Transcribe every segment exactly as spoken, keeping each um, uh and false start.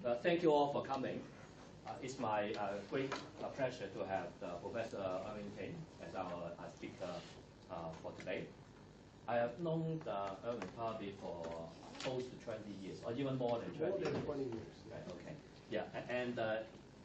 Uh, thank you all for coming. Uh, it's my uh, great uh, pleasure to have uh, Professor Erwin King as our uh, speaker uh, for today. I have known uh, Erwin probably for close to twenty years, or even more than twenty More than years. twenty years. Yeah. Right, okay. Yeah, a- and uh,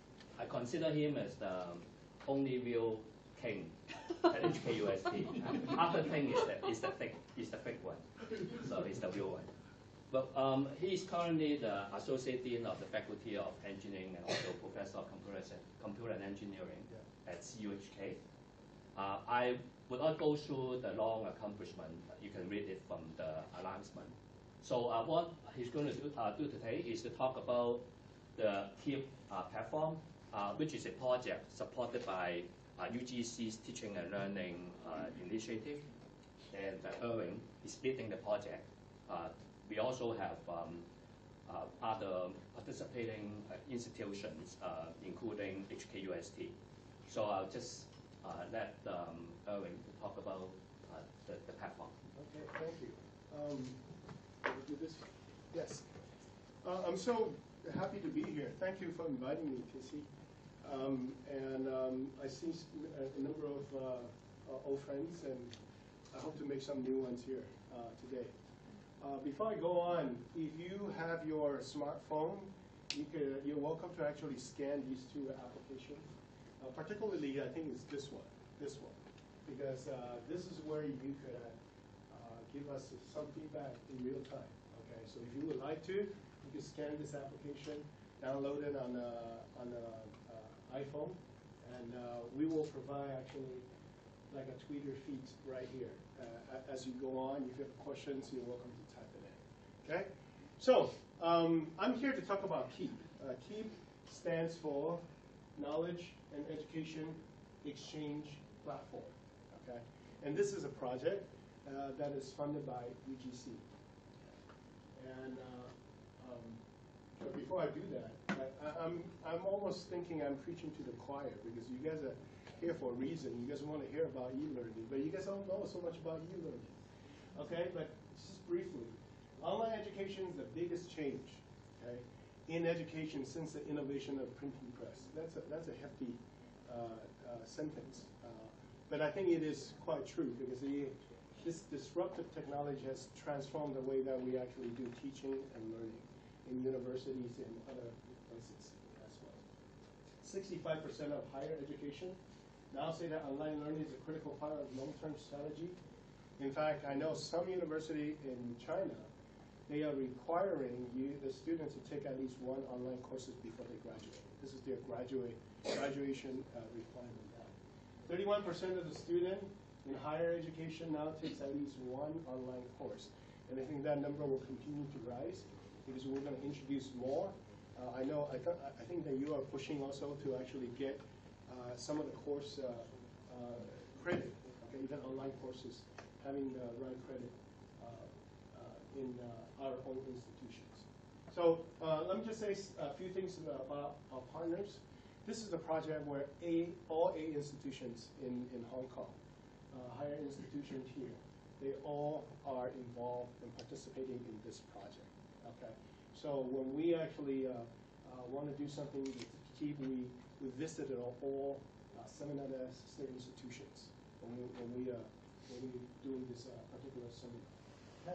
I consider him as the only real king at H K U S T. Other thing is the, is the fake, is the fake one. So he's the real one. But um, he is currently the Associate Dean of the Faculty of Engineering and also Professor of Computer, Computer and Engineering yeah. at C U H K. Uh, I will not go through the long accomplishment. You can read it from the announcement. So uh, what he's going to do, uh, do today is to talk about the KEEP uh, platform, uh, which is a project supported by uh, U G C's Teaching and Learning uh, Initiative. And uh, Erwin is leading the project. Uh, We also have um, uh, other participating uh, institutions, uh, including H K U S T. So I'll just uh, let um, Erwin talk about uh, the, the platform. Okay, thank you. Um, we'll do this. Yes. Uh, I'm so happy to be here. Thank you for inviting me, Tissy. Um, and um, I see a, a number of uh, uh, old friends, and I hope to make some new ones here uh, today. Uh, before I go on, if you have your smartphone, you could, you're welcome to actually scan these two applications. Uh, particularly, I think it's this one, this one, because uh, this is where you could uh, give us some feedback in real time. Okay, so if you would like to, you can scan this application, download it on a, on a uh, iPhone, and uh, we will provide actually like a Twitter feed right here. Uh, as you go on, if you have questions, you're welcome to type it in. Okay? So, um, I'm here to talk about KEEP. Uh, KEEP stands for Knowledge and Education Exchange Platform. Okay? And this is a project uh, that is funded by U G C. And uh, um, but before I do that, I, I'm, I'm almost thinking I'm preaching to the choir, because you guys are here for a reason. You guys want to hear about e-learning, but you guys don't know so much about e-learning. Okay, but just briefly, online education is the biggest change, okay, in education since the innovation of printing press. That's a, that's a hefty uh, uh, sentence, uh, but I think it is quite true, because the, this disruptive technology has transformed the way that we actually do teaching and learning in universities and other places as well. sixty-five percent of higher education now say that online learning is a critical part of long-term strategy. In fact, I know some university in China, they are requiring you, the students, to take at least one online courses before they graduate. This is their graduate graduation uh, requirement now. thirty-one percent of the student in higher education now takes at least one online course. And I think that number will continue to rise, because we're going to introduce more. Uh, I know, I, th I think that you are pushing also to actually get Uh, some of the course uh, uh, credit, okay, even online courses, having the right credit uh, uh, in uh, our own institutions. So uh, let me just say a few things about our partners. This is a project where a, all eight institutions in, in Hong Kong, uh, higher institutions here, they all are involved in participating in this project. Okay, so when we actually uh, uh, want to do something with KEEP, we We visited all uh, seven other sister institutions when we when we, uh, when we doing this uh, particular seminar. Okay.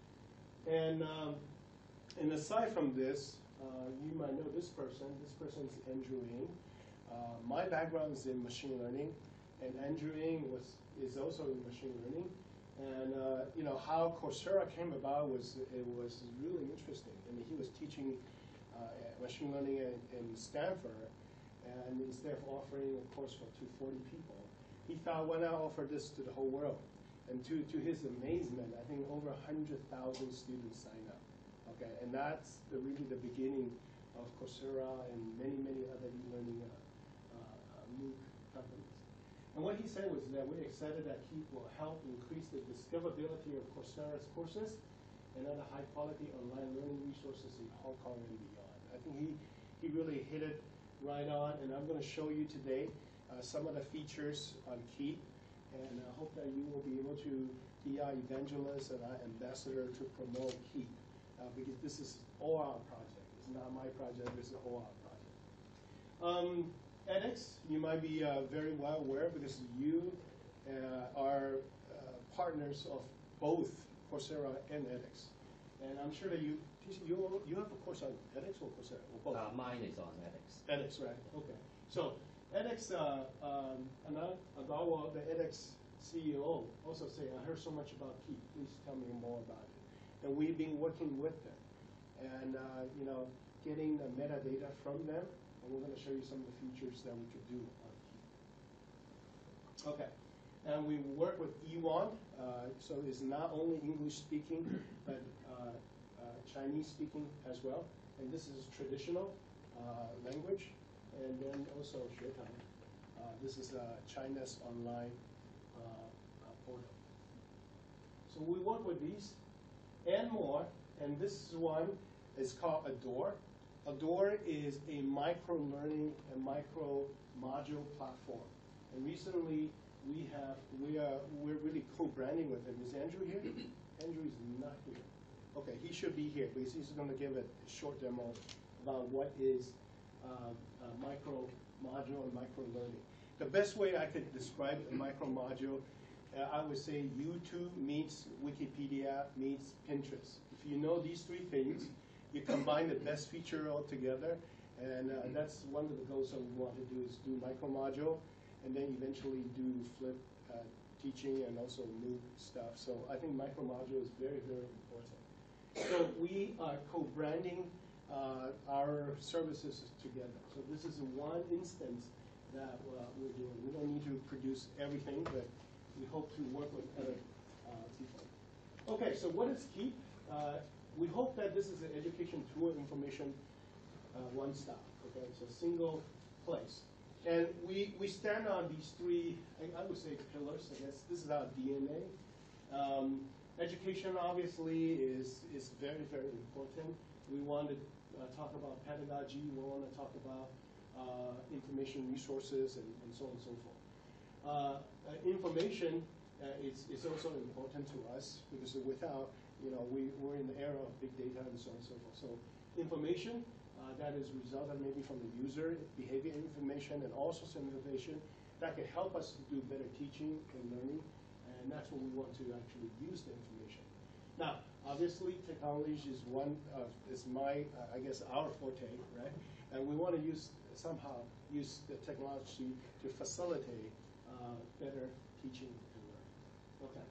And um, and aside from this, uh, you might know this person. This person is Andrew Ng. Uh, my background is in machine learning, and Andrew Ng was is also in machine learning. And uh, you know how Coursera came about was it was really interesting. I mean, he was teaching uh, machine learning in, in Stanford. And instead of offering a course for two hundred forty people, he thought, why not offer this to the whole world? And to, to his amazement, I think over one hundred thousand students signed up. Okay, and that's the, really the beginning of Coursera and many, many other e-learning uh, uh, MOOC companies. And what he said was that we're excited that KEEP will help increase the discoverability of Coursera's courses and other high-quality online learning resources in Hong Kong and beyond. I think he, he really hit it right on, and I'm going to show you today uh, some of the features on KEEP, and I hope that you will be able to be our evangelist and our ambassador to promote KEEP, uh, because this is all our project. It's not my project, it's the whole project. Um, edX, you might be uh, very well aware because you uh, are uh, partners of both Coursera and edX. And I'm sure that you, you, you have a course on edX or Coursera? Or both? Uh, mine is on edX. edX, right, okay. So edX, uh, um, Anand Agarwal, the edX C E O, also say, I heard so much about KEEP, please tell me more about it. And we've been working with them. And, uh, you know, getting the metadata from them, and we're going to show you some of the features that we could do on KEEP. Okay, and we work with E one, uh, so it's not only English speaking, but uh, uh, Chinese speaking as well. And this is traditional uh, language, and then also Xuetang. Uh, this is uh, China's online uh, uh, portal. So we work with these and more, and this is one. It's called Edore. Edore is a micro-learning and micro-module platform. And recently, we have, we are, we're really co-branding with him. Is Andrew here? Andrew is not here. Okay, he should be here, because he's going to give a short demo about what is um, uh, micro-module and micro-learning. The best way I could describe a micro-module, uh, I would say YouTube meets Wikipedia meets Pinterest. If you know these three things, you combine the best feature all together, and uh, that's one of the goals that we want to do is do micro-module, and then eventually do flip uh, teaching and also MOOC stuff. So I think micro-module is very, very important. So we are co-branding uh, our services together. So this is one instance that uh, we're doing. We don't need to produce everything, but we hope to work with other uh, people. Okay, so what is KEEP? Uh, we hope that this is an education tool information uh, one-stop. Okay, it's a single place. And we, we stand on these three, I, I would say, pillars. I guess this is our D N A. Um, education, obviously, is, is very, very important. We want to uh, talk about pedagogy. We want to talk about uh, information resources and, and so on and so forth. Uh, uh, information uh, is, is also important to us because without, you know, we, we're in the era of big data and so on and so forth. So information uh, that is resulted maybe from the user behavior information and all sorts of information that can help us to do better teaching and learning, and that's what we want to actually use the information. Now, obviously, technology is one of, is my, uh, I guess, our forte, right? And we want to use, somehow, use the technology to facilitate uh, better teaching and learning. Okay.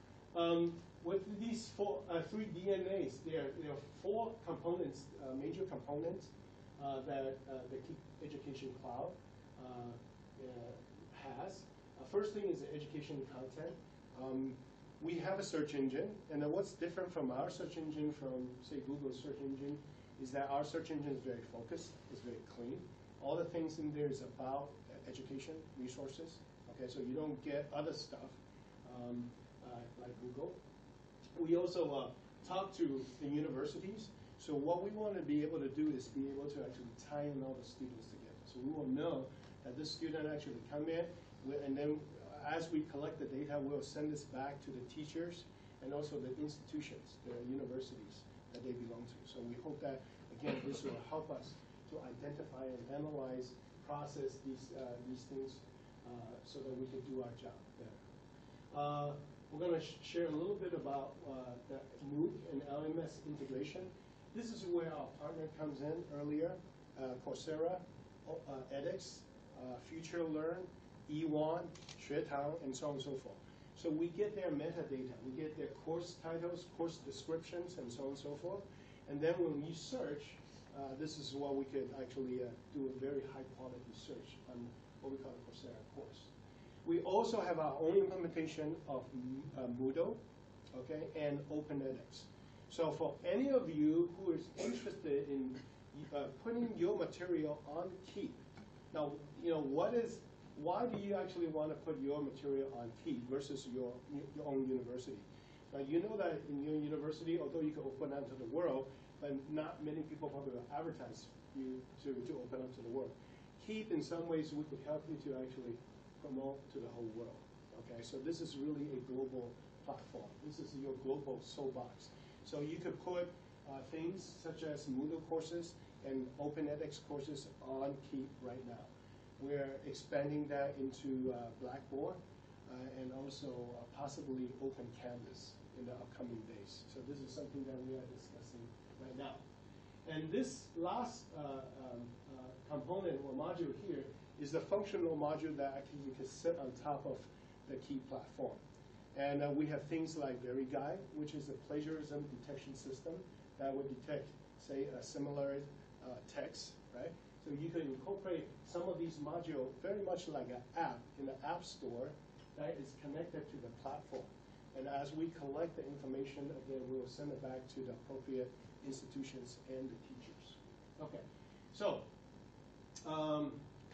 Um, with these four, uh, three D N As, there, there are four components, uh, major components uh, that uh, the KEEP Education Cloud uh, uh, has. Uh, first thing is the education content. Um, we have a search engine, and then what's different from our search engine from, say, Google's search engine is that our search engine is very focused, it's very clean. All the things in there is about education resources. Okay, so you don't get other stuff um, uh, like Google. We also uh, talk to the universities. So what we want to be able to do is be able to actually tie in all the students together. So we will know that this student actually come in, and then as we collect the data, we'll send this back to the teachers and also the institutions, the universities that they belong to. So we hope that, again, this will help us to identify and analyze, process these, uh, these things uh, so that we can do our job better. Uh, we're going to sh share a little bit about uh, the MOOC and L M S integration. This is where our partner comes in earlier, uh, Coursera, uh, edX, uh, Future Learn, E one, Xuetang, and so on and so forth. So we get their metadata, we get their course titles, course descriptions, and so on and so forth. And then when we search, uh, this is what we could actually uh, do a very high quality search on what we call a Coursera course. We also have our own implementation of uh, Moodle, okay, and OpenEdX. So for any of you who is interested in uh, putting your material on KEEP, now, you know, what is, why do you actually want to put your material on KEEP versus your, your own university? Now, you know that in your university, although you can open up to the world, but not many people probably will advertise you to, to open up to the world. KEEP, in some ways, we could help you to actually promote to the whole world. Okay, so this is really a global platform. This is your global soapbox. So you could put uh, things such as Moodle courses and open edX courses on KEEP right now. We're expanding that into uh, Blackboard uh, and also uh, possibly Open Canvas in the upcoming days. So this is something that we are discussing right now. And this last uh, um, uh, component or module here is the functional module that actually you can sit on top of the KEEP platform. And uh, we have things like VeryGuide, which is a plagiarism detection system that would detect, say, a similar uh, text, right? So you can incorporate some of these modules very much like an app in the App Store that is connected to the platform. And as we collect the information, again, we will send it back to the appropriate institutions and the teachers. Okay, so um,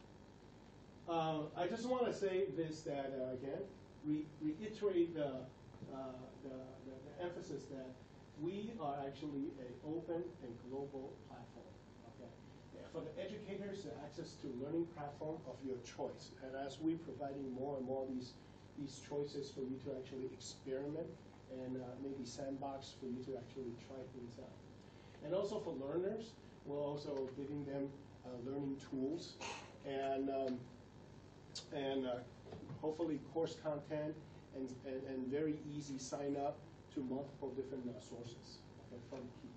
uh, I just want to say this, that uh, again, re reiterate the, uh, the, the, the emphasis that we are actually an open and global platform. Okay, yeah, for the educators, the access to learning platform of your choice. And as we're providing more and more of these these choices for you to actually experiment and uh, maybe sandbox for you to actually try things out. And also for learners, we're also giving them uh, learning tools and um, and uh, hopefully course content and, and, and very easy sign up to multiple different uh, sources, okay, from KEEP.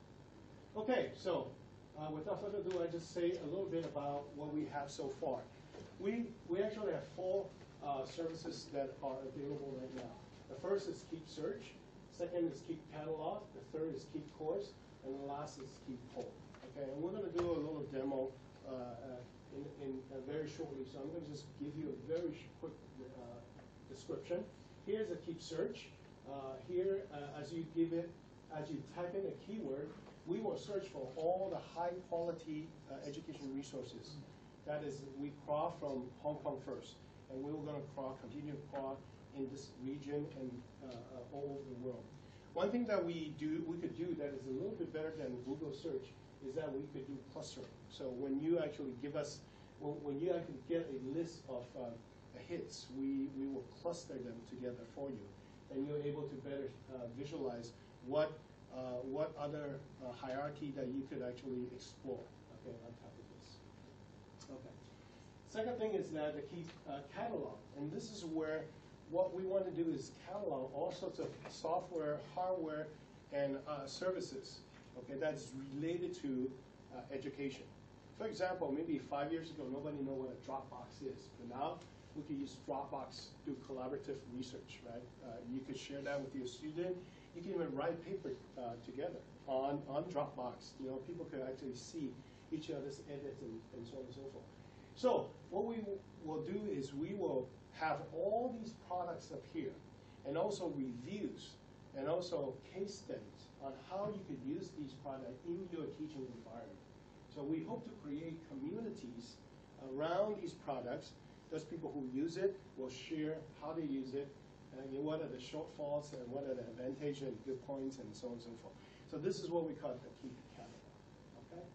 Okay, so uh, without further ado, I just say a little bit about what we have so far. We, we actually have four uh, services that are available right now. The first is KEEPSearch, second is KEEPCatalog, the third is KEEPCourse, and the last is KEEPoll. Okay, and we're going to do a little demo uh, uh, in, in uh, very shortly, so I'm going to just give you a very quick uh, description. Here's a KEEPSearch. Uh, here, uh, as you give it, as you type in a keyword, we will search for all the high-quality uh, education resources. That is, we crawl from Hong Kong first, and we're going to crawl, continue to crawl in this region and uh, uh, all over the world. One thing that we do, we could do that is a little bit better than Google search is that we could do clustering. So when you actually give us, when, when you actually get a list of uh, hits, we, we will cluster them together for you. And you're able to better uh, visualize what, uh, what other uh, hierarchy that you could actually explore, okay, on top of this. Okay. Second thing is that the KEEPCatalog, and this is where what we want to do is catalog all sorts of software, hardware, and uh, services, okay, that's related to uh, education. For example, maybe five years ago, nobody knew what a Dropbox is, but now we could use Dropbox to do collaborative research, right? Uh, you could share that with your student. You can even write paper uh, together on, on Dropbox. You know, people could actually see each other's edits and, and so on and so forth. So what we will do is we will have all these products up here, and also reviews, and also case studies on how you could use these products in your teaching environment. So we hope to create communities around these products. Those people who use it will share how they use it, and what are the shortfalls, and what are the advantages and good points, and so on and so forth. So this is what we call the KEEPCatalog. Okay.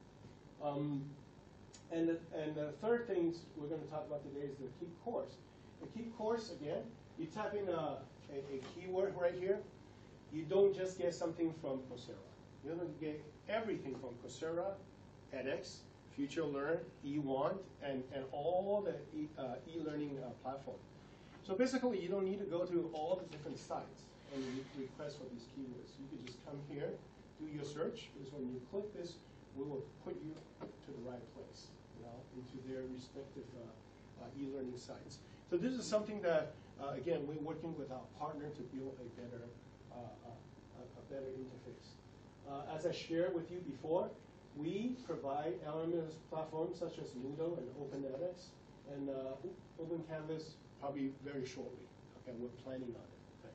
Um, and the, and the third thing we're going to talk about today is the KEEPCourse. The KEEPCourse, again, you type in a, a, a keyword right here. You don't just get something from Coursera. You're going to get everything from Coursera, edX, Future Learn, E one, and, and all the e, uh, e-learning uh, platform. So basically, you don't need to go to all the different sites and re request for these keywords. You can just come here, do your search, because when you click this, we will put you to the right place, you know, into their respective uh, uh, e-learning sites. So this is something that, uh, again, we're working with our partner to build a better, uh, uh, a better interface. Uh, as I shared with you before, we provide L M S platforms such as Moodle and Open edX, and uh, Open Canvas probably very shortly. Okay, we're planning on it right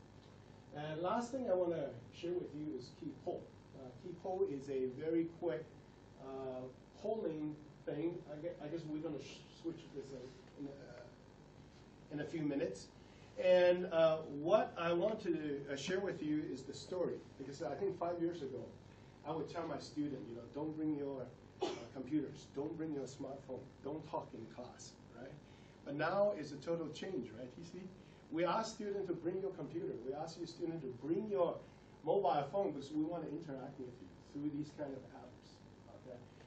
now. And last thing I want to share with you is KEEPoll. Uh, KEEPoll is a very quick uh, polling thing. I guess, I guess we're going to switch this in, uh, in a few minutes. And uh, what I want to uh, share with you is the story, because I think five years ago, I would tell my student, you know, don't bring your uh, computers, don't bring your smartphone, don't talk in class, right? But now it's a total change, right, T C? We ask students to bring your computer. We ask your student to bring your mobile phone because we want to interact with you through these kind of apps, okay?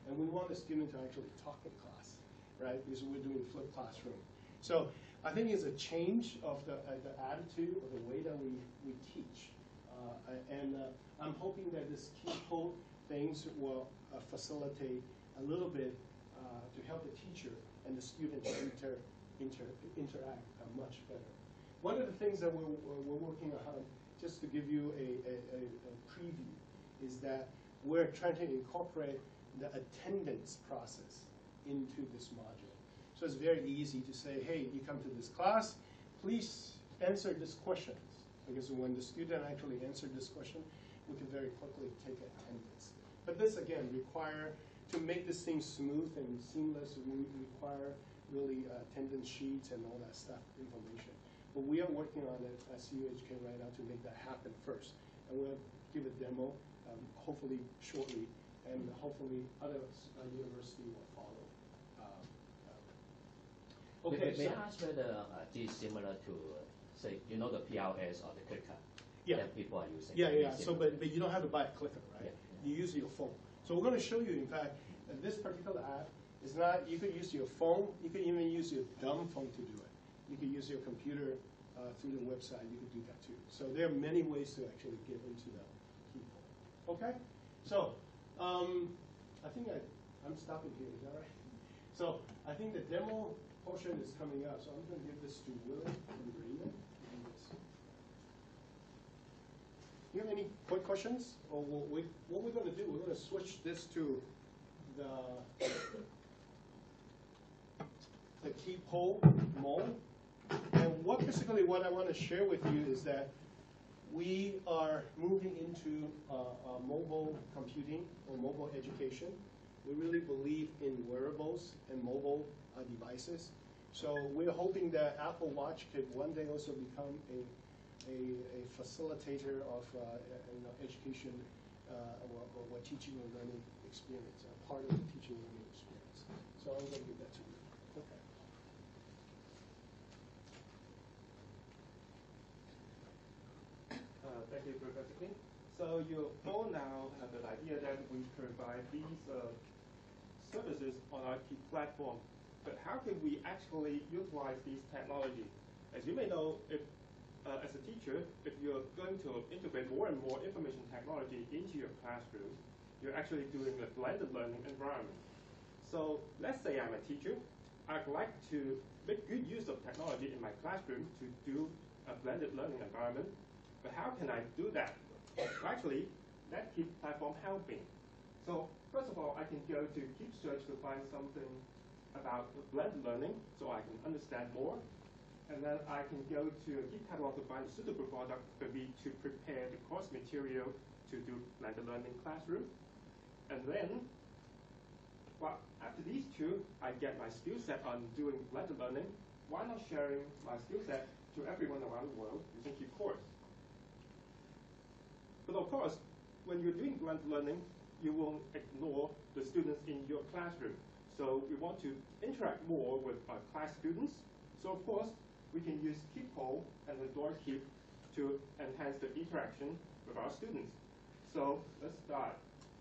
And we want the student to actually talk in class, right? Because we're doing flipped classroom. So I think it's a change of the, uh, the attitude or the way that we, we teach. Uh, and uh, I'm hoping that this KEEPoll things will uh, facilitate a little bit uh, to help the teacher and the student to inter, inter, interact uh, much better. One of the things that we're, we're working on, just to give you a, a, a preview, is that we're trying to incorporate the attendance process into this module. So it's very easy to say, hey, you come to this class, please answer this question. Because when the student actually answered this question, we can very quickly take attendance. But this, again, require, to make this thing smooth and seamless, we require really uh, attendance sheets and all that stuff, information. But we are working on it at C U H K right now to make that happen first. And we'll give a demo, um, hopefully shortly, and hopefully other uh, universities will follow. Um, um. Okay, may, may so, I ask whether uh, this is similar to, uh, say, you know the P R S or the clicker yeah. that people are using? Yeah, yeah, so but, but you don't have to buy a clicker, right? Yeah. You use your phone. So we're going to show you, in fact, that this particular app is not, you could use your phone, you could even use your dumb phone to do it. You could use your computer uh, through the website, you could do that too. So there are many ways to actually get into the KEEPoll. Okay? So, um, I think I, I'm stopping here, is that right? So, I think the demo portion is coming up, so I'm going to give this to Willie and Raymond. Do you have any quick questions? Or we'll, we, what we're going to do, we're going to switch this to the, the KEEPoll mode. And what basically what I want to share with you is that we are moving into uh, uh, mobile computing or mobile education. We really believe in wearables and mobile uh, devices. So we're hoping that Apple Watch could one day also become a A, a facilitator of uh, you know, education uh, or, or, or teaching or learning experience, a part of the teaching and learning experience. So I'm going to give that to you. Okay. Uh, thank you, Professor King. So you all now have an idea that we provide these uh, services on our KEEP platform. But how can we actually utilize these technologies? As you may know, if Uh, as a teacher, if you're going to integrate more and more information technology into your classroom, you're actually doing a blended learning environment. So let's say I'm a teacher. I'd like to make good use of technology in my classroom to do a blended learning environment. But how can I do that? Actually, that KEEP platform helping. So first of all, I can go to KEEPSearch to find something about blended learning so I can understand more. And then I can go to KEEPCatalog to find a suitable product for me to prepare the course material to do blended learning classroom. And then, well, after these two, I get my skill set on doing blended learning. Why not sharing my skill set to everyone around the world using KEEPCourse? But of course, when you're doing blended learning, you won't ignore the students in your classroom. So we want to interact more with our class students. So of course, we can use KEEPoll and Edore KEEP to enhance the interaction with our students. So let's start.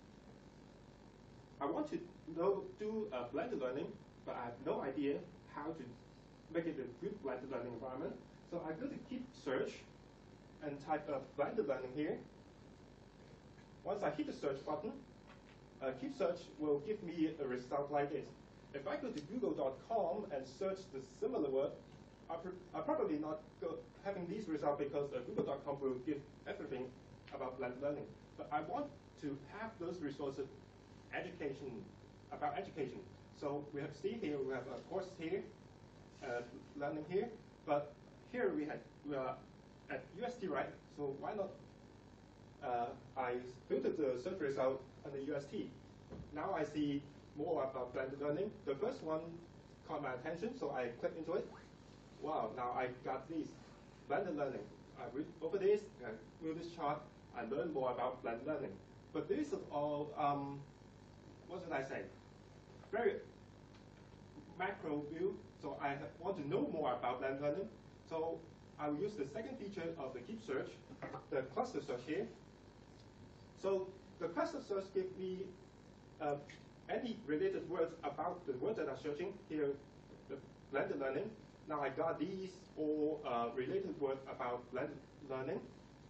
I want to know, do uh, blended learning, but I have no idea how to make it a good blended learning environment. So I go to KEEPSearch and type uh, blended learning here. Once I hit the search button, uh, KEEPSearch will give me a result like this. If I go to google dot com and search the similar word, I'm probably not go having these results because uh, google dot com will give everything about blended learning. But I want to have those resources, education, about education. So we have see here, we have a course here, uh, learning here. But here we had we are at U S T, right? So why not? Uh, I filtered the search result on the U S T. Now I see more about blended learning. The first one caught my attention, so I click into it. Wow, now I got this blended learning. I read over this, I read this chart, I learn more about blended learning. But this is all, um, what should I say? Very macro view, so I want to know more about blended learning. So I will use the second feature of the KEEPSearch, the cluster search here. So the cluster search gives me uh, any related words about the words that I'm searching here, the blended learning. Now I got these all uh, related words about blended learning.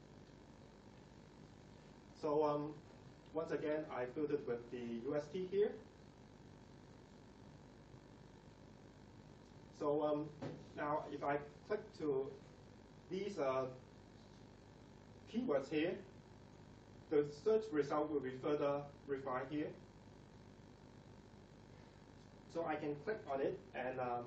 So um, once again, I filtered with the U S T here. So um, now if I click to these uh, keywords here, the search result will be further refined here. So I can click on it and um,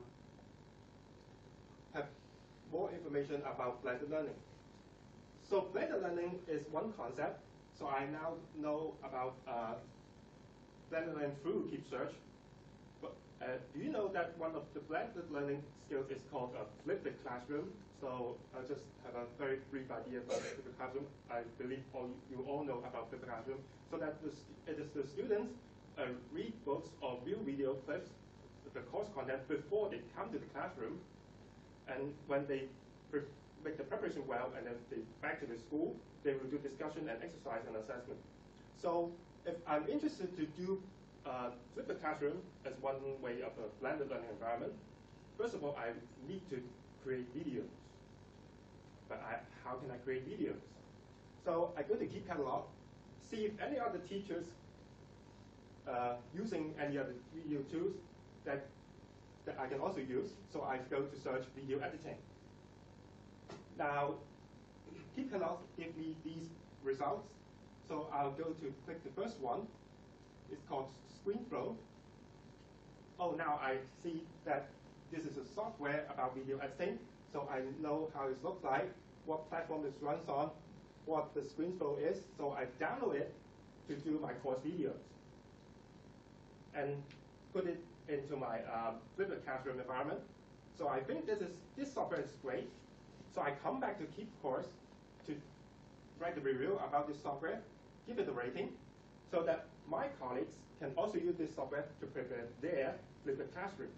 have more information about blended learning. So blended learning is one concept. So I now know about uh, blended learning through KEEPSearch. But uh, do you know that one of the blended learning skills is called a flipped classroom? So I'll just have a very brief idea about flipped classroom. I believe all you, you all know about flipped classroom. So that the, it is the students uh, read books or view video clips, the course content, before they come to the classroom. And when they make the preparation well and then they back to the school, they will do discussion and exercise and assessment. So if I'm interested to do uh, flipped classroom as one way of a blended learning environment, first of all, I need to create videos. But I, how can I create videos? So I go to KEEPCatalog, see if any other teachers uh, using any other video tools that, that I can also use. So I go to search video editing. Now, KEEPCatalog give me these results. So I'll go to click the first one. It's called ScreenFlow. Oh, now I see that this is a software about video editing. So I know how it looks like, what platform it runs on, what the ScreenFlow is. So I download it to do my course videos and put it into my um, flipped classroom environment. So I think this is this software is great. So I come back to KEEPCourse to write a review about this software, give it a rating, so that my colleagues can also use this software to prepare their flipped classrooms.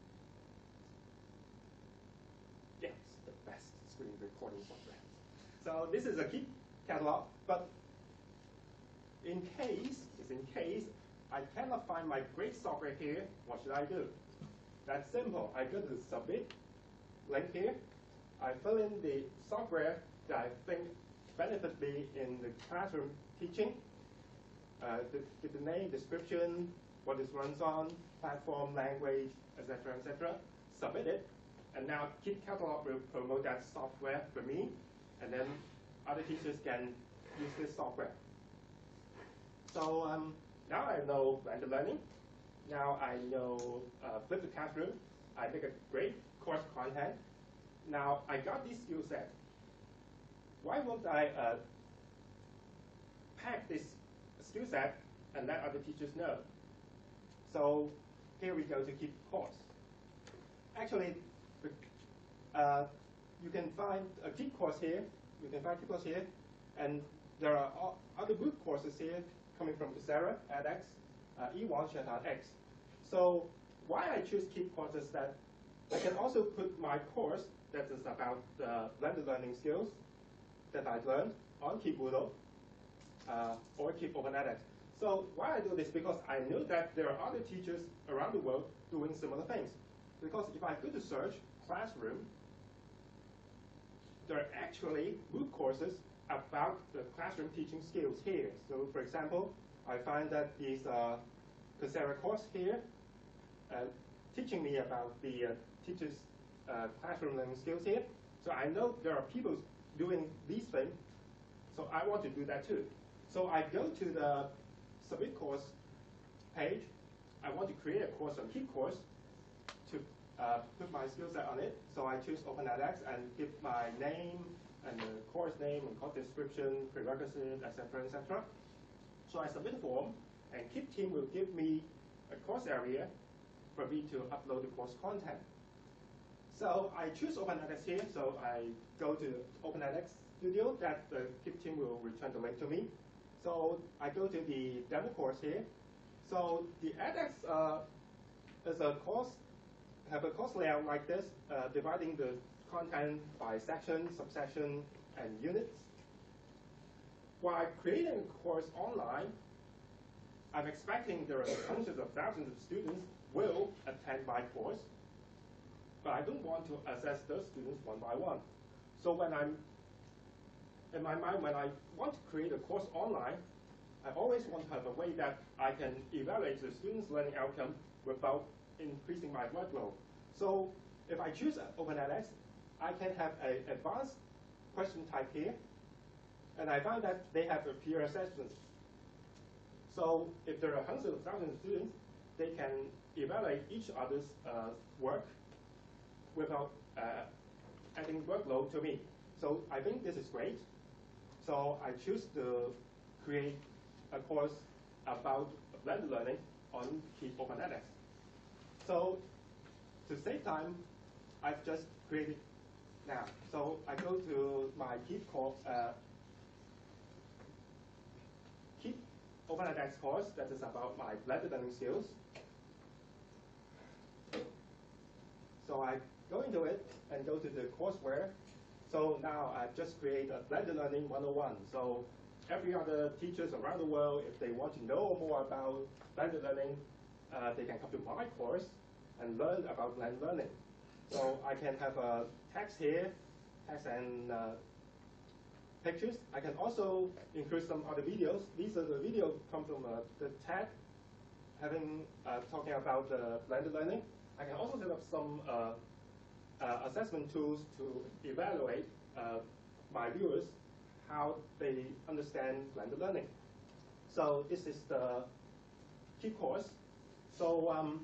Yeah, it's the best screen recording software. So this is a KEEPCatalog, but in case, just in case, I cannot find my great software here, what should I do? That's simple. I go to the submit link here. I fill in the software that I think benefit me in the classroom teaching. Uh, the, give the name, description, what it runs on, platform, language, et cetera, et cetera. Submit it, and now KEEPCatalog will promote that software for me, and then other teachers can use this software. So um, now I know blended learning. Now I know uh, flipped classroom. I make a great course content. Now I got this skill set. Why won't I uh, pack this skill set and let other teachers know? So here we go to KEEPCourse. Actually, uh, you can find a KEEPCourse here. You can find KEEPCourse here, and there are other good courses here coming from Coursera, edX, uh, E one, X. So why I choose KEEPCourse is that I can also put my course that is about uh, blended learning skills that I learned on KEEPoll uh, or KEEPOpenEdX. So why I do this? Because I know that there are other teachers around the world doing similar things. Because if I go to search classroom, there are actually good courses about the classroom teaching skills here. So for example, I find that this uh, Coursera course here uh, teaching me about the uh, teachers' uh, classroom learning skills here. So I know there are people doing these things, so I want to do that too. So I go to the submit course page. I want to create a course on KEEPCourse to uh, put my skill set on it. So I choose OpenEdX and give my name and the course name and course description, prerequisite, et cetera, et cetera. So I submit a form, and KEEP team will give me a course area for me to upload the course content. So I choose OpenEdX here. So I go to OpenEdX Studio. That the KEEP team will return the link to me. So I go to the demo course here. So the edX uh, is a course, have a course layout like this, uh, dividing the content by section, subsection, and units. While creating a course online, I'm expecting there are hundreds of thousands of students will attend my course, but I don't want to assess those students one by one. So when I'm, in my mind, when I want to create a course online, I always want to have a way that I can evaluate the students' learning outcome without increasing my workload. So if I choose OpenEdX, I can have an advanced question type here, and I found that they have a peer assessment. So if there are hundreds of thousands of students, they can evaluate each other's uh, work without uh, adding workload to me. So I think this is great. So I choose to create a course about blended learning on Keep OpenEdX. So to save time, I've just created now. So I go to my KEEPCourse, uh, Keep OpenEdX course that is about my blended learning skills. So I go into it and go to the courseware. So now I've just created a blended learning one oh one. So every other teachers around the world, if they want to know more about blended learning, uh, they can come to my course and learn about blended learning. So I can have a text here, text and uh, pictures. I can also include some other videos. These are the videos come from uh, the tag having uh, talking about uh, blended learning. I can also set up some uh, uh, assessment tools to evaluate uh, my viewers how they understand blended learning. So this is the KEEPCourse. So um,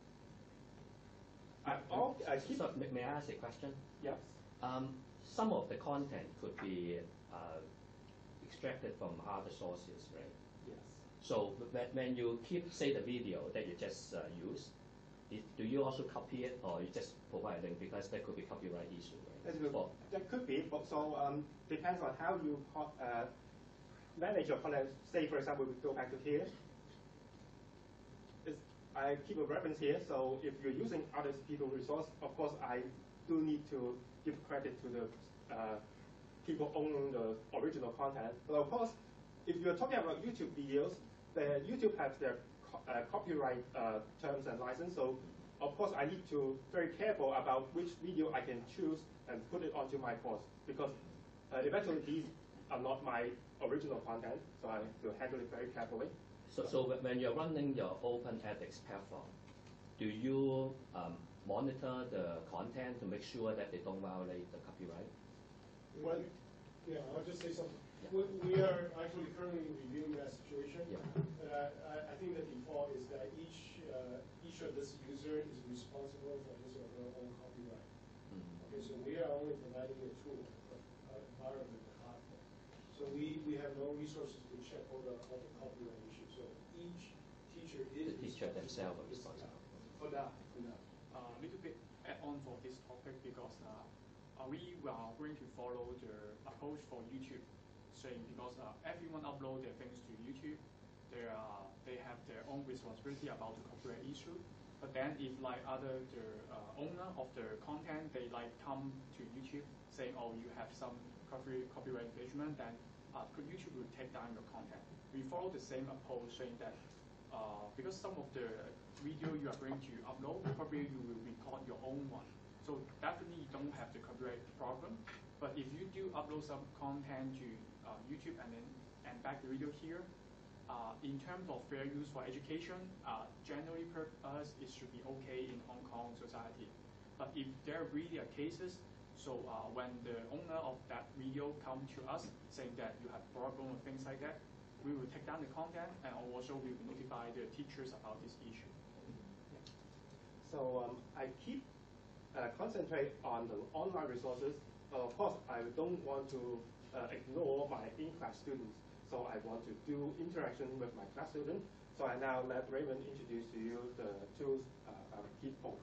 I, all, I keep. So may I ask a question? Yes. Um, some of the content could be uh, extracted from other sources, right? Yes. So when, when you keep, say, the video that you just uh, use, it, do you also copy it, or you just provide a link, because there could be copyright issue, right? That, will, that could be, but so um, depends on how you uh, manage your content. Say, for example, we go back to here. It's, I keep a reference here, so if you're using other people's resource, of course, I do need to give credit to the uh, people owning the original content. But of course, if you're talking about YouTube videos, the YouTube has their co uh, copyright uh, terms and license. So of course, I need to very careful about which video I can choose and put it onto my course, because uh, eventually these are not my original content, so I have to handle it very carefully. So, so when you're running your OpenEdX platform, do you um, monitor the content to make sure that they don't violate the copyright? Well, yeah, I'll just say something. Yeah. We, we are actually currently reviewing that situation. Yeah. Uh, I, I think the default is that each uh, each of this user is responsible for his or her own copyright. Mm-hmm. Okay, so we are only providing a tool, uh, environment, the platform. So we, we have no resources to check all the all the copyright issues. So each teacher is The teacher themselves are is- responsible. for that. For that. A uh, little bit add on for this topic, because uh, uh, we are going to follow the approach for YouTube, saying because uh, everyone upload their things to YouTube, they are they have their own responsibility about the copyright issue. But then if like other the uh, owner of the content, they like come to YouTube saying, oh, you have some copy, copyright infringement, then uh, YouTube will take down your content. We follow the same approach, saying that uh, because some of the video you are going to upload, probably you will record your own one. So definitely you don't have the copyright problem. But if you do upload some content to uh, YouTube and then and back the video here, uh, in terms of fair use for education, uh, generally per us it should be okay in Hong Kong society. But if there really are cases, so uh, when the owner of that video come to us saying that you have problem or things like that, we will take down the content, and also we will notify the teachers about this issue. So um, I keep uh, concentrate on the online resources. Uh, of course, I don't want to uh, ignore my in-class students. So I want to do interaction with my class students. So I now let Raymond introduce to you the tools uh, of KEEPoll.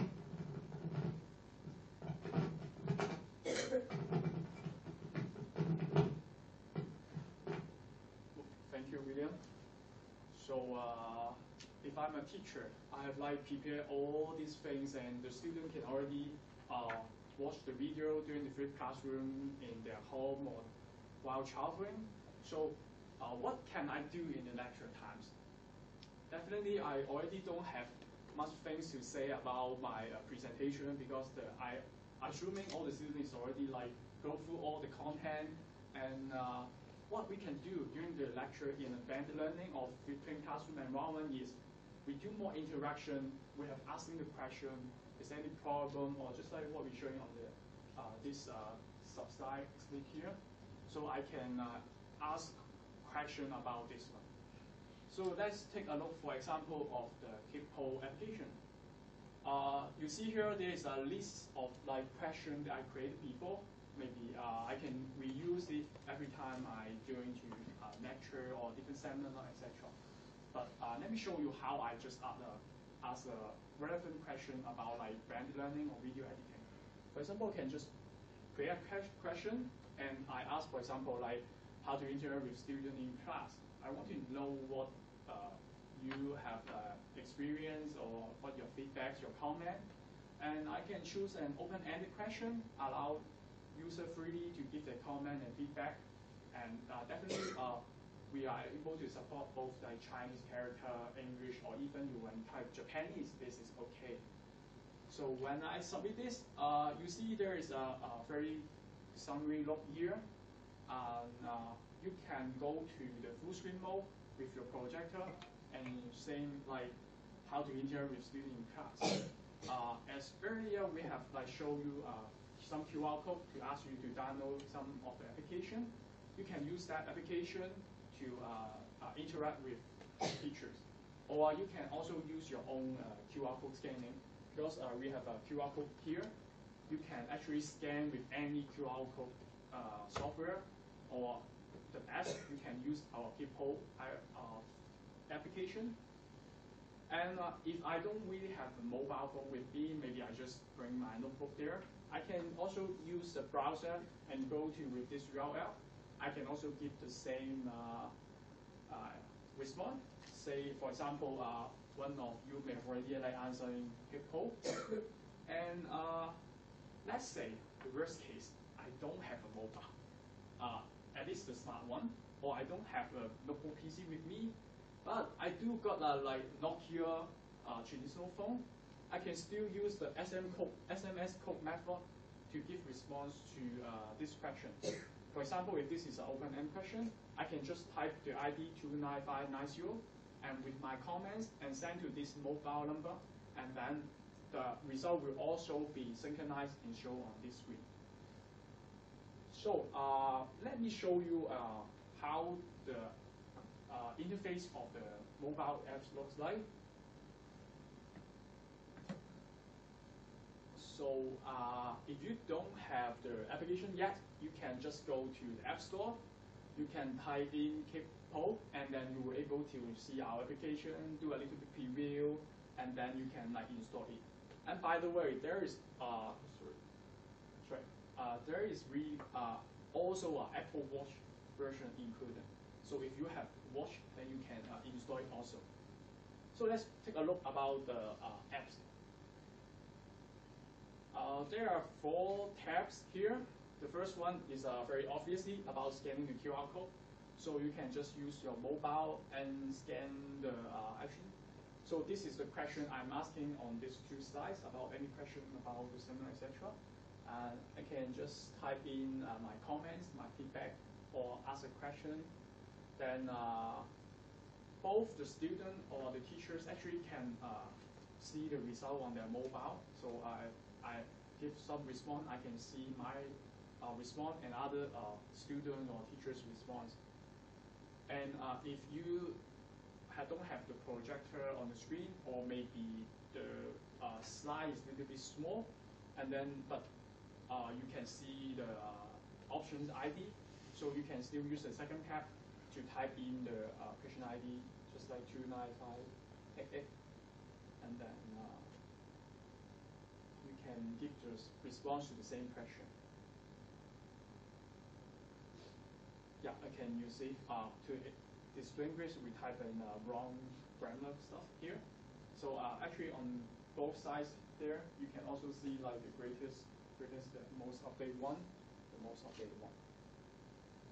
Thank you, William. So uh, if I'm a teacher, I have like prepared all these things, and the student can already uh, watch the video during the flipped classroom in their home or while traveling. So uh, what can I do in the lecture times? definitely I already don't have much things to say about my uh, presentation because the, I assuming all the students already like go through all the content, and uh, what we can do during the lecture in a blended learning or between classroom environment is we do more interaction. We have asking the question, is there any problem, or just like what we're showing on the uh, this uh, sub-slide click here. So I can uh, ask question about this one. So let's take a look, for example, of the KEEPoll application. Uh, you see here there is a list of like questions that I created before. Maybe uh, I can reuse it every time I going to uh, lecture or different seminar, et cetera. But uh, let me show you how I just ask a, ask a relevant question about like brand learning or video editing. For example, I can just create a question and I ask, for example, like how to interact with students in class. I want to know what uh, you have uh, experience or what your feedbacks, your comment. And I can choose an open-ended question, allow user freely to give their comment and feedback. And uh, definitely uh, we are able to support both like Chinese character, English, or even you want type Japanese, this is okay. So when I submit this, uh, you see there is a, a very summary log here. And uh, you can go to the full screen mode with your projector and saying like how to interact with students in class. Uh, as earlier we have like show you uh, some Q R code to ask you to download some of the application. You can use that application to uh, uh, interact with teachers. Or you can also use your own uh, Q R code scanning. Because uh, we have a Q R code here, you can actually scan with any Q R code uh, software, or the best, you can use our KEEPoll uh, application. And uh, if I don't really have a mobile phone with me, maybe I just bring my notebook there. I can also use the browser and go to with this U R L. I can also give the same uh, uh, response. Say, for example, uh, one of you may have already like answering KEEPoll. And uh, let's say the worst case, I don't have a mobile, uh, at least the smart one, or I don't have a notebook P C with me. But I do got a like Nokia uh, traditional phone. I can still use the S M code, S M S code method to give response to uh, this question. For example, if this is an open-end question, I can just type the I D two nine five nine zero and with my comments and send to this mobile number, and then the result will also be synchronized and shown on this screen. So uh, let me show you uh, how the Uh, interface of the mobile apps looks like. So uh, if you don't have the application yet, you can just go to the App Store. You can type in KEEPoll, and then you will able to see our application, do a little bit preview, and then you can like install it. And by the way, there is uh, sorry, sorry, uh, there is re, uh, also an Apple Watch version included. So if you have watch, then you can uh, install it also. So let's take a look about the uh, apps. Uh, there are four tabs here. The first one is uh, very obviously about scanning the Q R code. So you can just use your mobile and scan the uh, action. So this is the question I'm asking on these two slides about any question about the seminar, et cetera. And I can just type in uh, my comments, my feedback, or ask a question. Then uh, both the student or the teachers actually can uh, see the result on their mobile. So I, I give some response, I can see my uh, response and other uh, student or teacher's response. And uh, if you ha don't have the projector on the screen, or maybe the uh, slide is a little bit small, and then but uh, you can see the uh, options I D, so you can still use the second tab to type in the uh, question I D, just like two nine five eight eight, and then uh, you can give the response to the same question. Yeah, I can use it uh, to distinguish. We type in uh, wrong grammar stuff here. So uh, actually on both sides there, you can also see like the greatest, greatest, the most updated one, the most updated one.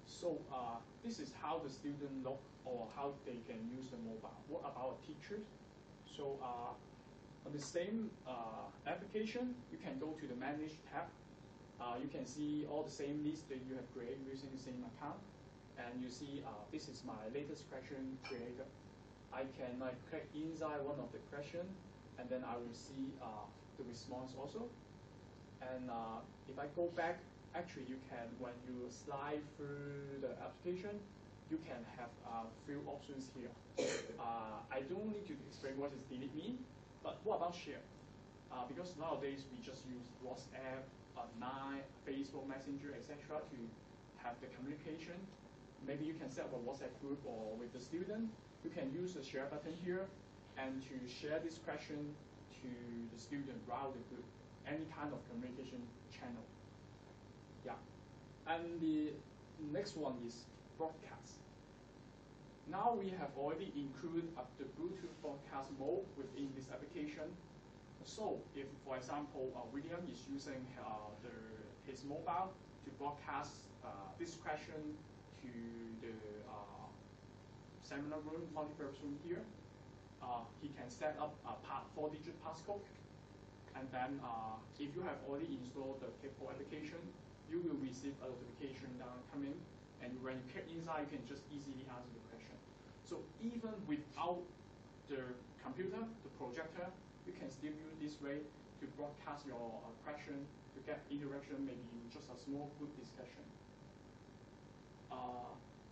So uh, this is how the student look or how they can use the mobile. What about teachers? So uh, on the same uh, application, you can go to the Manage tab. Uh, you can see all the same list that you have created using the same account. And you see uh, this is my latest question created. I can like click inside one of the question, and then I will see uh, the response also. And uh, if I go back, actually you can, when you slide through the application, you can have a uh, few options here. Uh, I don't need to explain what does delete mean, but what about share? Uh, because nowadays we just use WhatsApp, uh, Line, Facebook Messenger, et cetera to have the communication. Maybe you can set up a WhatsApp group or with the student. You can use the share button here and to share this question to the student around the group, any kind of communication channel. Yeah. And the next one is broadcast. Now we have already included uh, the Bluetooth broadcast mode within this application. So if, for example, uh, William is using uh, the, his mobile to broadcast uh, this question to the uh, seminar room, multi-purpose room here, uh, he can set up a four-digit passcode. And then uh, if you have already installed the KEEPoll application, you will receive a notification that are coming. And when you click inside, you can just easily answer the question. So even without the computer, the projector, you can still use this way to broadcast your uh, question, to get interaction, maybe in just a small group discussion. Uh,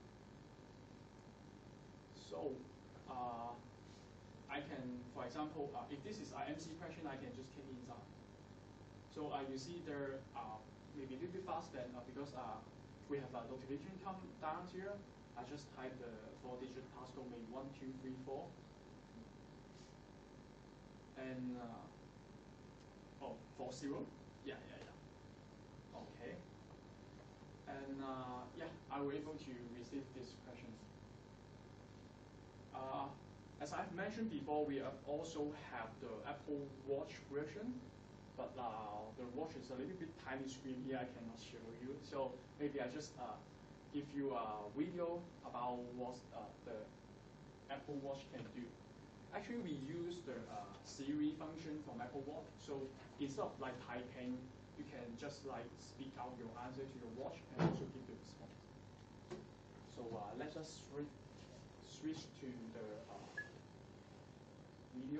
so uh, I can, for example, uh, if this is an M C question, I can just click inside. So uh, you see there uh, maybe a little bit fast then uh, because uh, we have a notification come down here. I just type the four-digit passcode, maybe one, two, three, four, and uh, oh, four zero. Yeah, yeah, yeah. Okay. And uh, yeah, I was able to receive these questions. Uh, as I've mentioned before, we have also have the Apple Watch version, but uh, the watch is a little bit tiny screen here. I cannot show you, so maybe I just uh, give you a video about what uh, the Apple Watch can do. Actually, we use the uh, Siri function from Apple Watch. So instead of like typing, you can just like speak out your answer to your watch and also give the response. So uh, let us switch switch to the uh, video.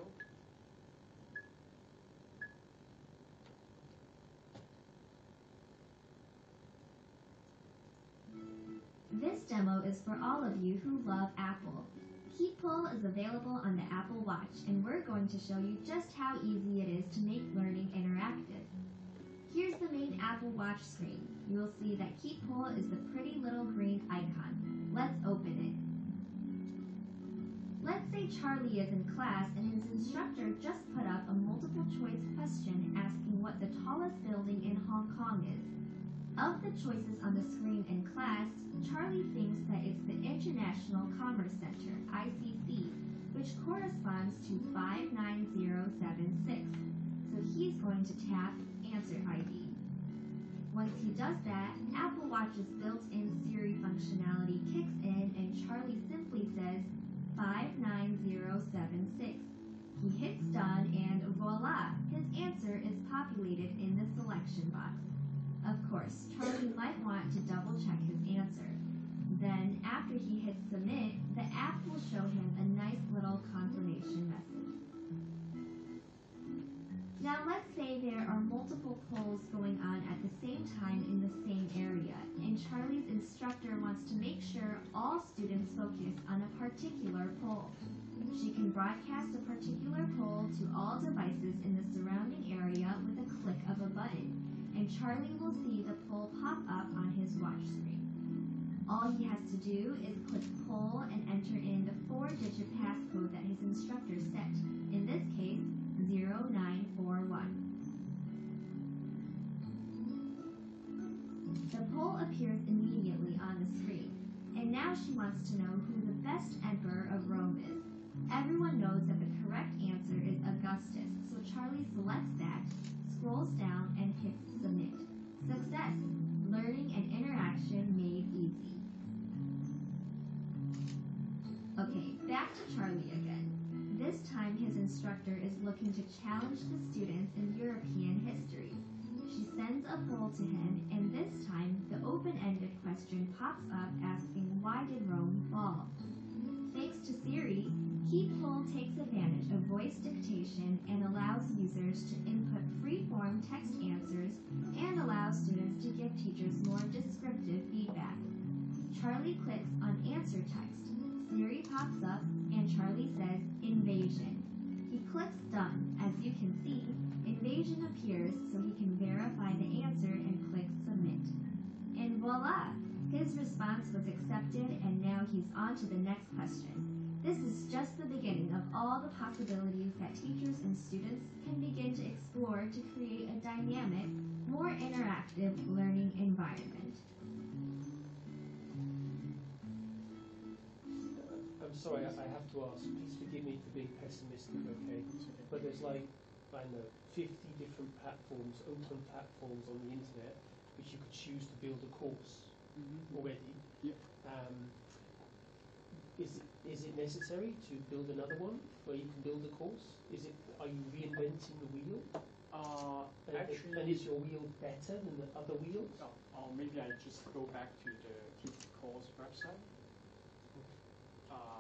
This demo is for all of you who love Apple. KEEPoll is available on the Apple Watch, and we're going to show you just how easy it is to make learning interactive. Here's the main Apple Watch screen. You will see that KEEPoll is the pretty little green icon. Let's open it. Let's say Charlie is in class and his instructor just put up a multiple choice question asking what the tallest building in Hong Kong is. Of the choices on the screen in class, Charlie thinks that it's the International Commerce Center, I C C, which corresponds to five nine zero seven six. So he's going to tap Answer I D. Once he does that, Apple Watch's built-in Siri functionality kicks in and Charlie simply says five nine zero seven six. He hits done and voila, his answer is populated in the selection box. Of course, Charlie might want to double check his answer. Then, after he hits submit, the app will show him a nice little confirmation message. Now let's say there are multiple polls going on at the same time in the same area, and Charlie's instructor wants to make sure all students focus on a particular poll. She can broadcast a particular poll to all devices in the surrounding area with a click of a button, and Charlie will see the poll pop up on his watch screen. All he has to do is click poll and enter in the four-digit passcode that his instructor set, in this case, zero nine four one. The poll appears immediately on the screen, and now she wants to know who the best emperor of Rome is. Everyone knows that the correct answer is Augustus, so Charlie selects that, scrolls down, and hits submit. Success! Learning and interaction made easy. instructor is looking to challenge the students in European history. She sends a poll to him, and this time the open-ended question pops up asking, why did Rome fall? Thanks to Siri, KEEPoll takes advantage of voice dictation and allows users to input free-form text answers and allows students to give teachers more descriptive feedback. Charlie clicks on answer text. Siri pops up and Charlie says, invasion. He clicks done. As you can see, invasion appears so he can verify the answer and click submit. And voila! His response was accepted and now he's on to the next question. This is just the beginning of all the possibilities that teachers and students can begin to explore to create a dynamic, more interactive learning environment. I'm sorry, I, I have to ask, please forgive me for being pessimistic, okay? But there's like, I don't know, fifty different platforms, open platforms on the internet, which you could choose to build a course mm-hmm. already. Yeah. Um, is, it, is it necessary to build another one where you can build a course? Is it, are you reinventing the wheel? Uh, and, actually, and is your wheel better than the other wheels? Oh, or maybe I just go back to the KEEPCourse website. Uh,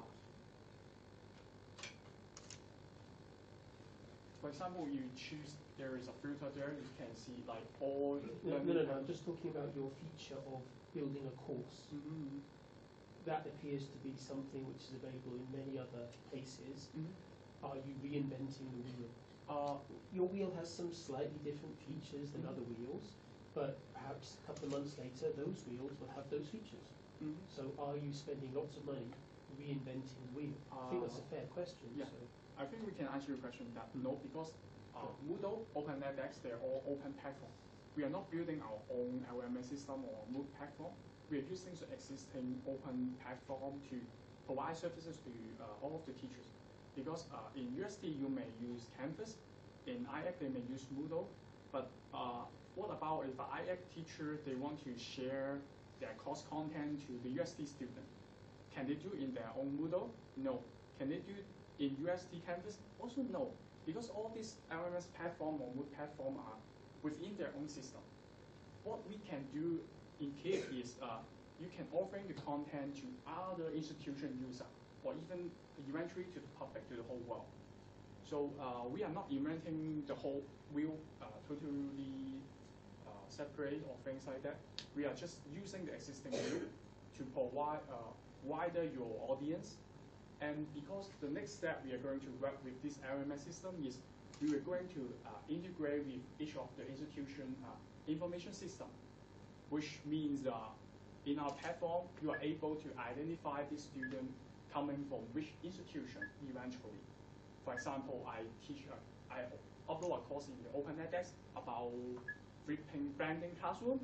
for example, you choose, there is a filter there, you can see like all... No, no, no, no, I'm just talking about your feature of building a course. Mm-hmm. That appears to be something which is available in many other places. Mm-hmm. Are you reinventing the wheel? Uh, your wheel has some slightly different features than other wheels, but perhaps a couple of months later, those wheels will have those features. Mm-hmm. So are you spending lots of money reinventing the wheel? Uh, I think that's a fair question. Yeah. So. I think we can answer your question that no, because uh, Moodle, OpenEdX, they're all open platform. We are not building our own L M S system or Moodle platform. We are using the existing open platform to provide services to uh, all of the teachers. Because uh, in U S T you may use Canvas, in I E C they may use Moodle, but uh, what about if an I E C teacher, they want to share their course content to the U S T student? Can they do in their own Moodle? No. Can they do in U S T Canvas? Also no, because all these L M S platform or Moodle platform are within their own system. What we can do in KEEP is uh, you can offering the content to other institution user, or even eventually to the public, to the whole world. So uh, we are not inventing the whole wheel uh, totally uh, separate or things like that. We are just using the existing wheel to provide uh, wider your audience. And because the next step we are going to work with this L M S system is we are going to uh, integrate with each of the institution uh, information system, which means uh, in our platform you are able to identify the student coming from which institution eventually. For example, I teach, uh, I upload a course in the OpenEdX about flipping branding classroom.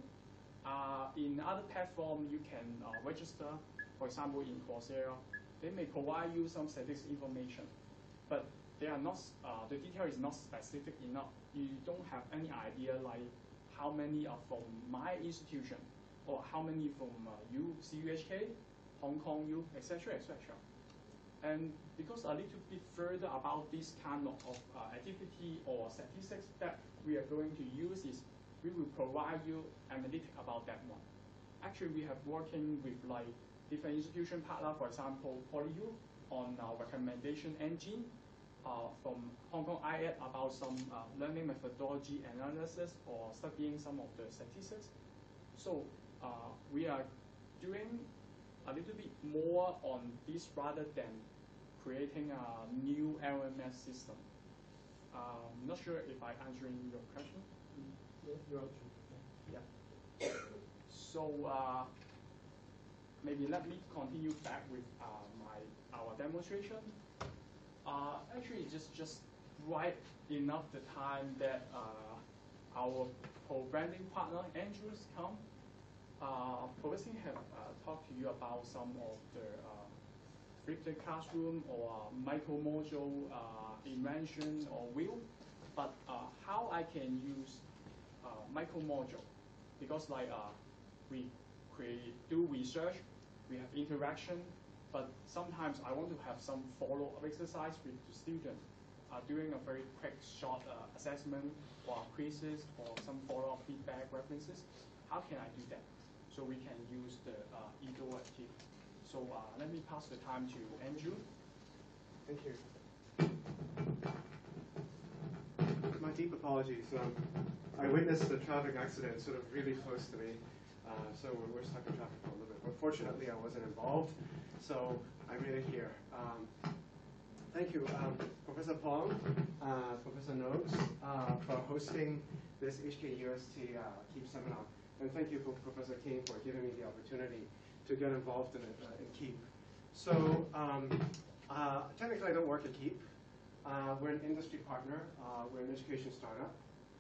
Uh, in other platform you can uh, register, for example in Coursera. They may provide you some statistics information, but they are not, uh, the detail is not specific enough. You don't have any idea like how many are from my institution, or how many from uh, U, C U H K, Hong Kong U, et cetera, et cetera. And because a little bit further about this kind of uh, activity or statistics that we are going to use is we will provide you analytics about that one. Actually, we have working with like different institution partner, for example, PolyU, on our recommendation engine uh, from Hong Kong I E C about some uh, learning methodology analysis or studying some of the statistics. So uh, we are doing a little bit more on this rather than creating a new L M S system. I'm um, not sure if I'm answering your question. Yeah, you're answering. Yeah. So uh, maybe let me continue back with uh, my our demonstration. Uh, actually, just just right enough the time that uh, our co-branding partner Andrews come. Uh, Professor have uh, talked to you about some of the uh, flipped classroom or micro module uh, invention or wheel, but uh, how I can use uh, micro module, because like uh, we create do research, we have interaction, but sometimes I want to have some follow-up exercise with the student. uh, doing a very quick short uh, assessment or quizzes or some follow-up feedback references, how can I do that? So we can use the uh, Edore KEEP. So uh, let me pass the time to Andrew. Thank you. My deep apologies. Um, I witnessed the traffic accident sort of really close to me, uh, so we're, we're stuck in traffic for a little bit. But fortunately, I wasn't involved, so I made it here. Um, thank you, um, Professor Pong, uh, Professor Noakes, uh, for hosting this H K U S T uh, KEEP seminar. And thank you, for Professor King, for giving me the opportunity to get involved in, it, uh, in KEEP. So um, uh, technically, I don't work at KEEP. Uh, we're an industry partner. Uh, we're an education startup.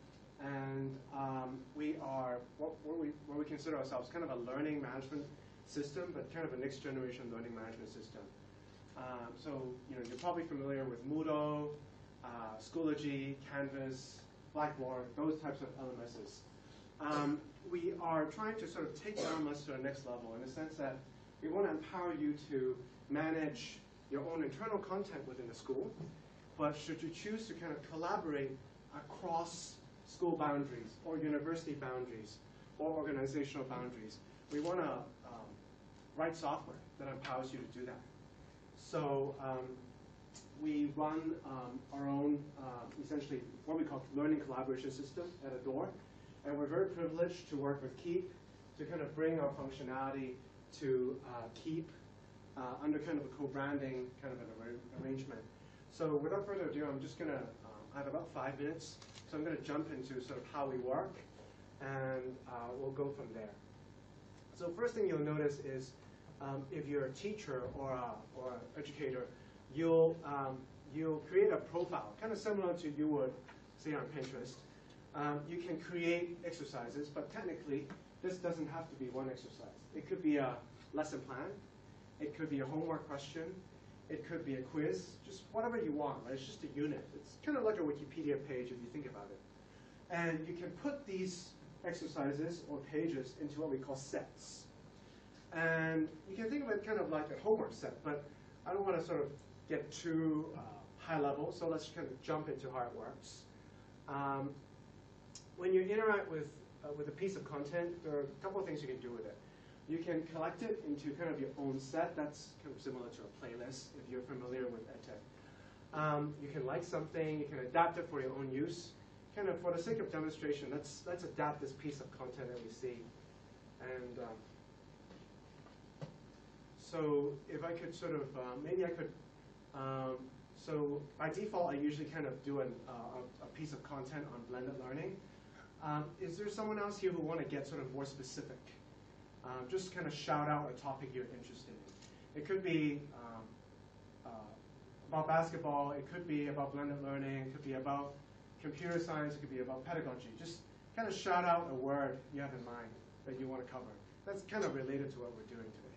And um, we are what, what, we, what we consider ourselves kind of a learning management system, but kind of a next generation learning management system. Um, so you know, you're probably familiar with Moodle, uh, Schoology, Canvas, Blackboard, those types of L M Ss. Um, we are trying to sort of take L M S to the next level in the sense that we want to empower you to manage your own internal content within the school, but should you choose to kind of collaborate across school boundaries or university boundaries or organizational boundaries, we want to um, write software that empowers you to do that. So um, we run um, our own, uh, essentially, what we call learning collaboration system at Edore, and we're very privileged to work with KEEP to kind of bring our functionality to uh, KEEP uh, under kind of a co-branding kind of an ar arrangement. So without further ado, I'm just going to, um, I have about five minutes, so I'm going to jump into sort of how we work, and uh, we'll go from there. So first thing you'll notice is um, if you're a teacher or a, or an educator, you'll, um, you'll create a profile, kind of similar to you would, say, on Pinterest. Um, you can create exercises, but technically, this doesn't have to be one exercise. It could be a lesson plan. It could be a homework question. It could be a quiz, just whatever you want, right? It's just a unit. It's kind of like a Wikipedia page if you think about it. And you can put these exercises or pages into what we call sets. And you can think of it kind of like a homework set, but I don't want to sort of get too uh, high level, so let's kind of jump into how it works. Um, when you interact with, uh, with a piece of content, there are a couple of things you can do with it. You can collect it into kind of your own set. That's kind of similar to a playlist if you're familiar with EdTech. Um, you can like something, you can adapt it for your own use. Kind of for the sake of demonstration, let's, let's adapt this piece of content that we see. And um, so if I could sort of, uh, maybe I could, um, so by default I usually kind of do an, uh, a, a piece of content on blended learning. Um, is there someone else here who want to get sort of more specific? Um, just kind of shout out a topic you're interested in. It could be um, uh, about basketball, it could be about blended learning, it could be about computer science, it could be about pedagogy. Just kind of shout out a word you have in mind that you want to cover. That's kind of related to what we're doing today.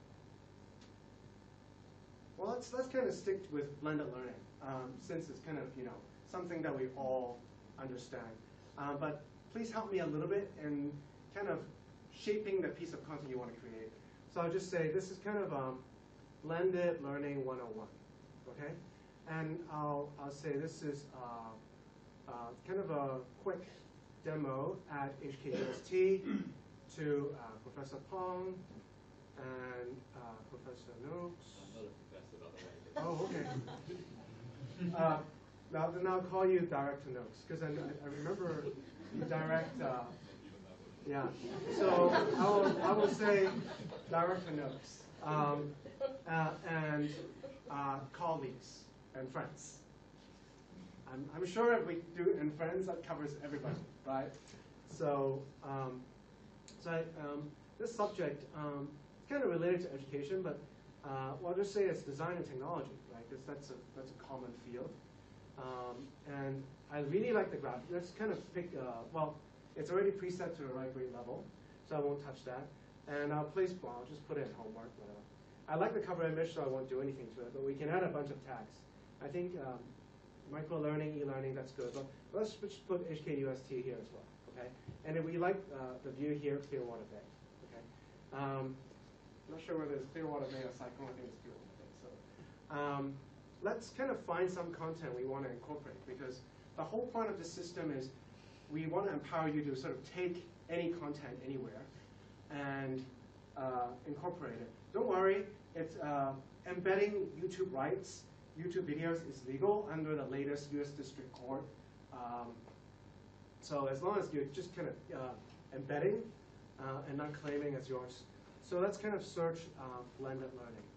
Well, let's, let's kind of stick with blended learning, um, since it's kind of, you know, something that we all understand. Uh, but please help me a little bit in kind of shaping the piece of content you want to create. So I'll just say this is kind of um, blended learning one oh one, okay? And I'll, I'll say this is uh, uh, kind of a quick demo at H K U S T to uh, Professor Pong and uh, Professor Noakes. Oh, okay. uh, now, then I'll call you Director Noakes, because I, I remember you direct, uh, yeah. So I will, I will say Director Noakes, um, uh, and uh, colleagues and friends. I'm, I'm sure if we do and friends, that covers everybody, right? So, um, so I, um, this subject um, is kind of related to education, but Uh, well, I'll just say it's design and technology, right? Because that's a that's a common field, um, and I really like the graphic. Let's kind of pick. Uh, well, it's already preset to the right grade level, so I won't touch that. And I'll place. Well, I'll just put it in homework. But, uh, I like the cover image, so I won't do anything to it. But we can add a bunch of tags. I think um, micro learning, e-learning, that's good. But let's just put H K U S T here as well, okay? And if we like uh, the view here, Clearwater Bay, okay? Um, I'm not sure whether it's Clearwater Bay or Cyclone. I think it's Clearwater Bay. So, um, let's kind of find some content we want to incorporate, because the whole point of the system is we want to empower you to sort of take any content anywhere and uh, incorporate it. Don't worry, it's uh, embedding YouTube rights, YouTube videos is legal under the latest U S District Court. Um, so as long as you're just kind of uh, embedding uh, and not claiming as yours. So let's kind of search uh, blended learning.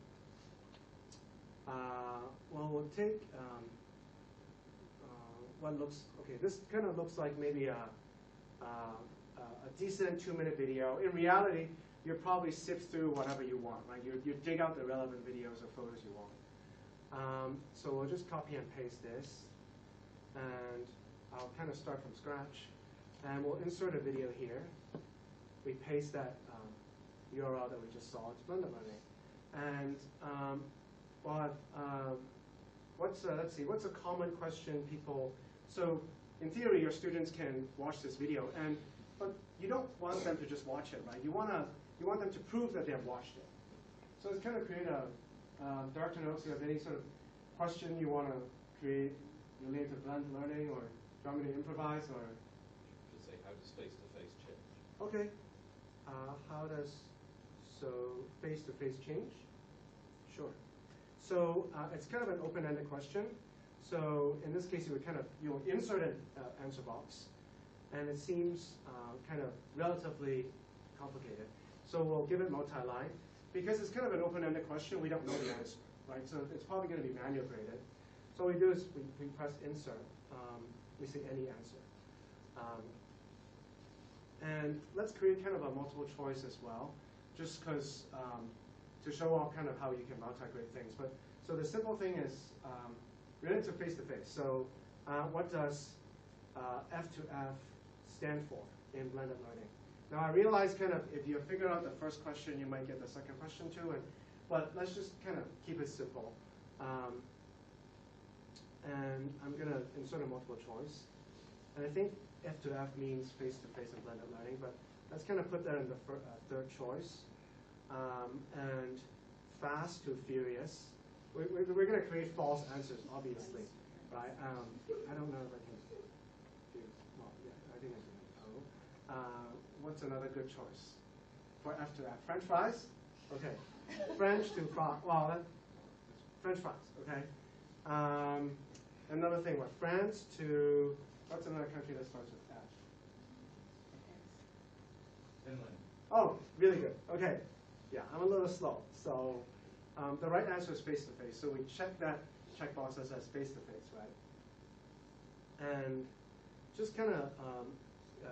Uh, well, we'll take um, uh, what looks, okay, this kind of looks like maybe a, a, a decent two-minute video. In reality, you probably sift through whatever you want, right? You, you dig out the relevant videos or photos you want. Um, so we'll just copy and paste this, and I'll kind of start from scratch, and we'll insert a video here. We paste that um, U R L that we just saw. It's blended learning, and um, well, uh, what's uh, let's see, what's a common question people? So in theory, your students can watch this video, and but you don't want them to just watch it, right? You wanna you want them to prove that they have watched it. So it's kind of create a uh, director notes. You have any sort of question you want to create related to blended learning, or do you want me to improvise, or? Just say, how does face-to-face change? Okay. Uh, how does so face-to-face change? Sure. So uh, it's kind of an open-ended question. So in this case, you would kind of you'll insert an uh, answer box, and it seems uh, kind of relatively complicated. So we'll give it multi-line. Because it's kind of an open-ended question, we don't know the answer, right? So it's probably going to be manual graded. So what we do is we, we press insert. Um, we say any answer. Um, and let's create kind of a multiple choice as well, just because um, to show off kind of how you can multi-grade things. But so the simple thing is um, related to face-to-face. So uh, what does uh, F to F stand for in blended learning? Now I realize kind of if you figure out the first question, you might get the second question too. And but let's just kind of keep it simple. Um, and I'm going to insert a multiple choice. And I think F to F means face-to-face and blended learning. But let's kind of put that in the fir uh, third choice. Um, and fast to furious. We're, we're, we're going to create false answers, obviously, right? Um, I don't know if I can do. Well, yeah, I think I can. Oh. Uh, What's another good choice for F to F? French fries? Okay. French to fries. Well, that, French fries, okay. Um, another thing, what? France to, what's another country that starts with F? Finland. Oh, really good. Okay. Yeah, I'm a little slow. So um, the right answer is face-to-face. So we check that checkbox that says face-to-face, right? And just kind of, um, uh,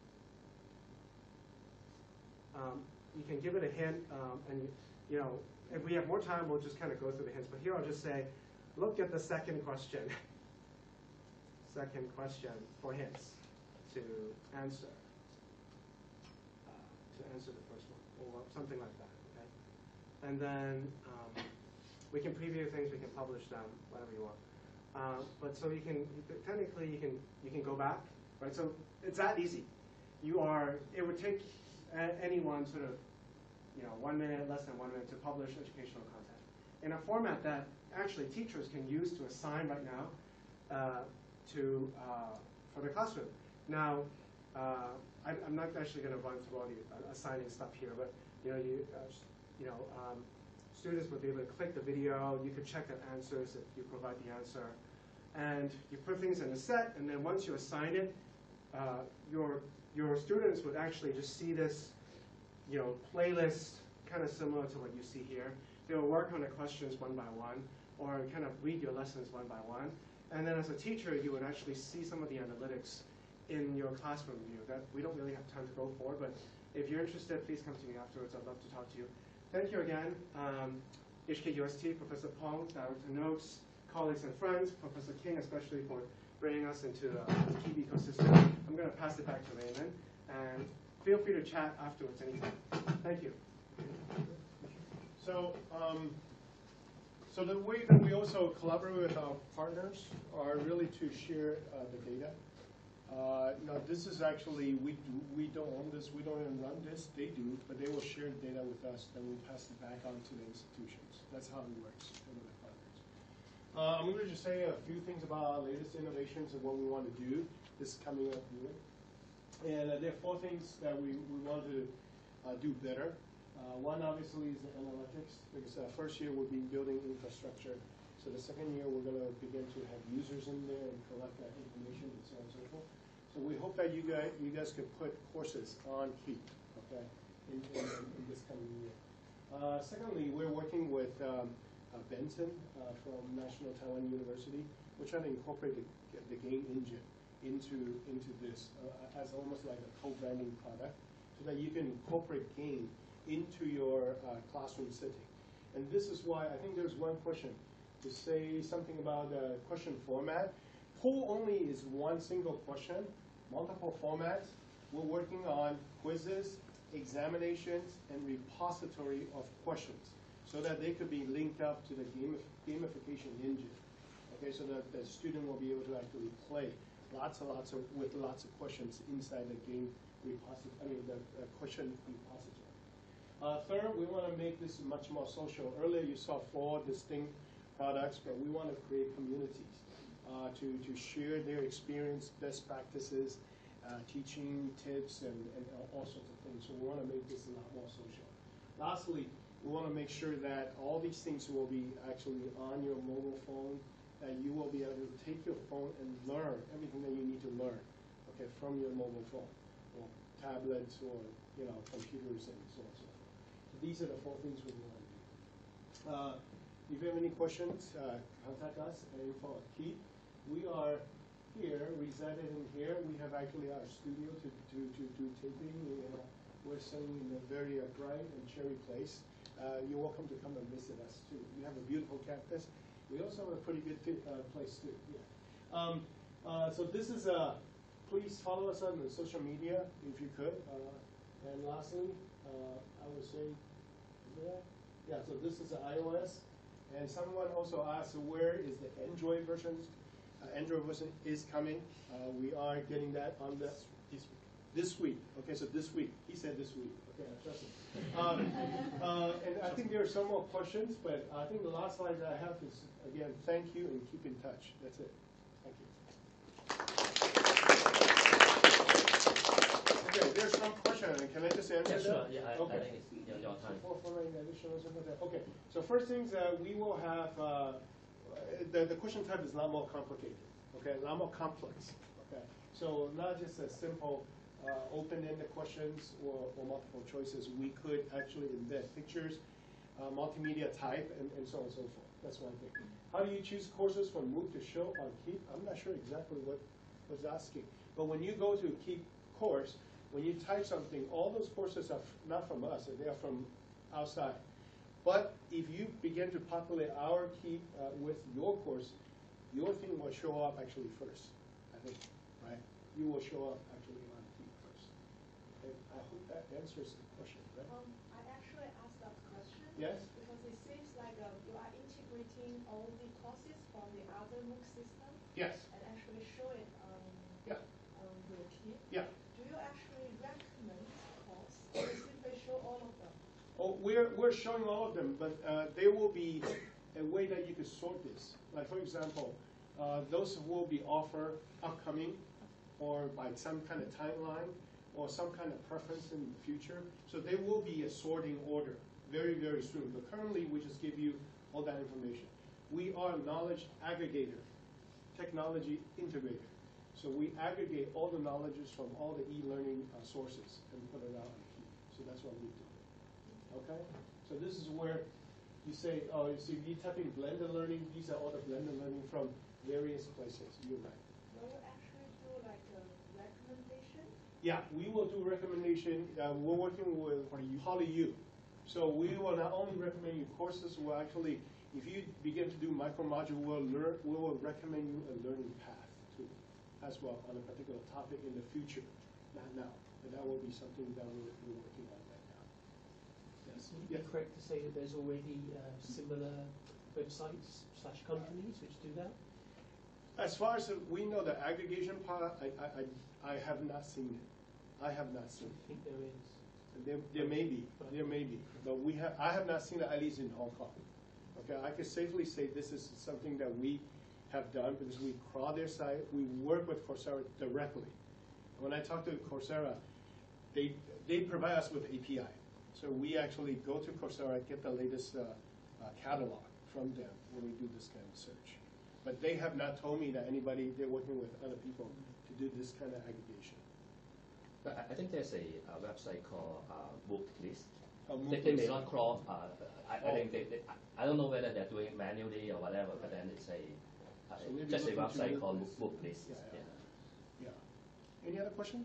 Um, you can give it a hint, um, and you know, if we have more time, we'll just kind of go through the hints. But here I'll just say, look at the second question. Second question for hints to answer, uh, to answer the first one, or something like that. Okay, and then um, we can preview things, we can publish them, whatever you want. Uh, but so you can you can, technically you can you can go back, right? So it's that easy. You are. It would take anyone sort of, you know, one minute, less than one minute to publish educational content in a format that actually teachers can use to assign right now uh, to uh, for the classroom. Now, uh, I, I'm not actually going to run through all the uh, assigning stuff here, but you know, you uh, you know, um, students would be able to click the video. You could check their answers if you provide the answer, and you put things in a set. And then once you assign it, uh, your your students would actually just see this, you know, playlist kind of similar to what you see here. They will work on the questions one by one, or kind of read your lessons one by one. And then as a teacher, you would actually see some of the analytics in your classroom view. That we don't really have time to go forward, but if you're interested, please come to me afterwards. I'd love to talk to you. Thank you again, um, H K U S T, Professor Pong, Director Noakes, colleagues and friends, Professor King especially for bringing us into the KEEP ecosystem. I'm going to pass it back to Raymond, and feel free to chat afterwards anytime. Thank you. So, um, so the way that we also collaborate with our partners are really to share uh, the data. Uh, now, this is actually, we, do, we don't own this, we don't even run this, they do, but they will share data with us, then we pass it back on to the institutions. That's how it works with the partners. Uh, I'm going to just say a few things about our latest innovations and what we want to do this coming up year. And uh, there are four things that we, we want to uh, do better. Uh, one obviously is the analytics, because uh, first year we'll be building infrastructure. So the second year we're going to begin to have users in there and collect that information and so on and so forth. So we hope that you guys you guys could put courses on KEEP, okay, in, in, in this coming year. Uh, secondly, we're working with um, uh, Benson uh, from National Taiwan University. We're trying to incorporate the, the game engine into into this uh, as almost like a co-branding product, so that you can incorporate game into your uh, classroom setting. And this is why I think there's one question to say something about the question format. Poll only is one single question, multiple formats. We're working on quizzes, examinations, and repository of questions, so that they could be linked up to the gamif gamification engine. Okay, so that the student will be able to actually play lots and lots of with lots of questions inside the game repository. I mean the uh, question repository. Uh, third, we want to make this much more social. Earlier you saw four distinct products, but we want to create communities uh, to, to share their experience, best practices, uh, teaching tips, and, and all sorts of things. So we want to make this a lot more social. Lastly, we want to make sure that all these things will be actually on your mobile phone, that you will be able to take your phone and learn everything that you need to learn, okay, from your mobile phone, or tablets, or you know, computers, and so on and so forth. These are the four things we want to do. Uh, if you have any questions, uh, contact us at info at KEEP. We are here, resided in here. We have actually our studio to, to, to do taping. We, uh, we're sitting in a very uh, bright and cheery place. Uh, you're welcome to come and visit us too. We have a beautiful campus. We also have a pretty good fit, uh, place too. Yeah. Um, uh, so this is a, please follow us on the social media if you could. Uh, and lastly, uh, I would say, yeah, so this is the iOS, and someone also asked where is the Android version. Uh, Android version is coming. Uh, we are getting that on the this week. This week. Okay, so this week. He said this week. Okay, I trust him. Um, uh, and I think there are some more questions, but I think the last slide that I have is again, thank you and keep in touch. That's it. Thank you. Okay, there's some question. Can I just answer yeah, sure. that? Yeah, I, okay. I think it's your, your time. Okay, so first things, uh, we will have, uh, the, the question type is a lot more complicated, okay, a lot more complex, okay. So not just a simple uh, open-ended questions or, or multiple choices. We could actually embed pictures, uh, multimedia type, and, and so on and so forth. That's one thing. How do you choose courses from MOOC to show on KEEP? I'm not sure exactly what was asking, but when you go to KEEPCourse, when you type something, all those courses are not from us, they are from outside. But if you begin to populate our KEEP uh, with your course, your thing will show up actually first, I think, right? You will show up actually on KEEP first. Okay? I hope that answers the question, right? Um, I actually asked that question. Yes? Because it seems like uh, you are integrating all the courses from the other MOOC system. Yes. And actually show it on, Yeah. on your KEEP. Yeah. Do you actually recommend course or simply show all of them? Oh, we're, we're showing all of them, but uh, there will be a way that you could sort this. Like, for example, uh, those will be offered upcoming or by some kind of timeline or some kind of preference in the future. So there will be a sorting order very, very soon. But currently, we just give you all that information. We are a knowledge aggregator, technology integrator. So we aggregate all the knowledges from all the e-learning uh, sources and put it out on KEEP. So that's what we do. Okay? So this is where you say, oh, you see, you type in blended learning, these are all the blended learning from various places. You're right. Will you actually do like a recommendation? Yeah, we will do recommendation. Uh, we're working with PolyU. So we will not only recommend you courses, we'll actually, if you begin to do micro-module, we'll, learn, we will recommend you a learning path too, as well on a particular topic in the future. Not now, but that will be something that we're, we're working on right now. Yes. Would it be correct to say that there's already uh, similar websites slash companies which do that? As far as we know, the aggregation part, I, I, I, I have not seen it. I have not seen it. I think there is. There, there may be, there may be, but we have. I have not seen it, at least in Hong Kong. Okay, I can safely say this is something that we have done because we crawl their site, we work with Coursera directly. When I talk to Coursera, they, they provide us with A P I. So we actually go to Coursera, get the latest uh, uh, catalog from them when we do this kind of search. But they have not told me that anybody, they're working with other people to do this kind of aggregation. But I- I think there's a, uh website called uh, Book List. Uh, They, they may Moodle. not crawl. Uh, I, I Oh. think they, they, I don't know whether they're doing it manually or whatever, but then it's a uh, So maybe just a look into website Book called List. Book List. Yeah, Yeah. yeah. Yeah. Any other questions?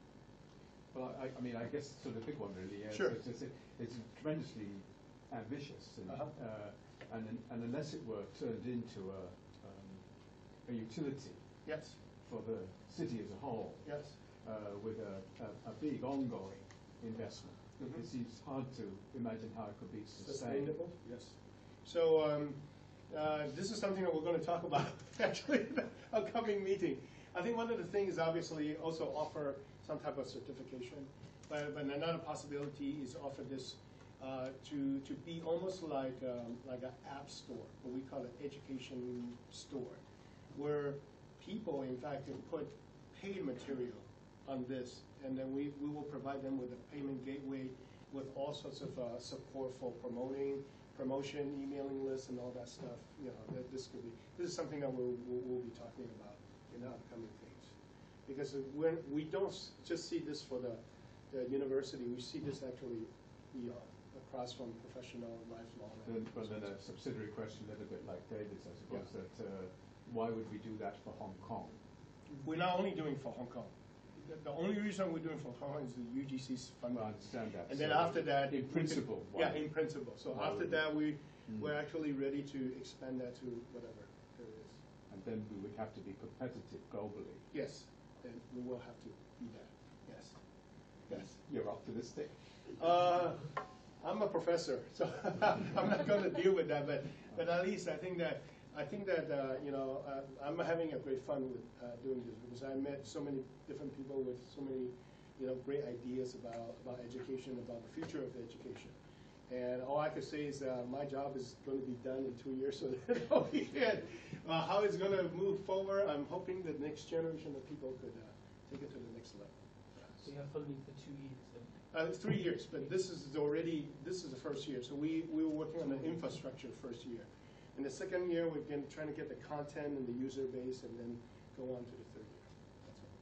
Well, I, I mean, I guess sort of the big one really. Uh, Sure. It's, it's, it's tremendously ambitious, and, Uh-huh. uh, and, and unless it were turned into a, um, a utility Yes, for the city as a whole, yes. uh, with a, a, a big ongoing investment, Mhm. it seems hard to imagine how it could be sustained. Sustainable, yes. So um, uh, this is something that we're going to talk about actually in the upcoming meeting. I think one of the things obviously also offer some type of certification, but, but another possibility is offer this uh, to to be almost like um, like an app store, what we call an education store, where people in fact can put paid material on this, and then we, we will provide them with a payment gateway with all sorts of uh, support for promoting, promotion, emailing lists, and all that stuff. You know, that this could be, this is something that we'll, we'll, we'll be talking about in the upcoming things. Because when we don't s- just see this for the, the university, we see this actually beyond, across from professional, lifelong. Then, well, then a subsidiary question, a little bit like David's, I suppose, that uh, why would we do that for Hong Kong? We're not only doing for Hong Kong. The, the only reason we're doing for Hong Kong is the U G C's funding. Well, I understand that. And then So after that, in we could- principle, yeah, why- in principle. So why after would we- that, we Mm. we're actually ready to expand that to whatever there is. And then we would have to be competitive globally. Yes, then we will have to be that. Yes, yes. You're optimistic. Uh, I'm a professor, so I'm not going to deal with that. But but at least I think that I think that uh, you know uh, I'm having a great fun with uh, doing this because I met so many different people with so many you know great ideas about about education, about the future of education. And all I can say is uh, my job is going to be done in two years, so that we can. Uh, how it's going to move forward, I'm hoping the next generation of people could uh, take it to the next level. So you have funding for two years then? Uh, three years, but this is already, this is the first year. So we, we were working on the infrastructure first year. In the second year, we're again trying to get the content and the user base and then go on to the third year. That's all.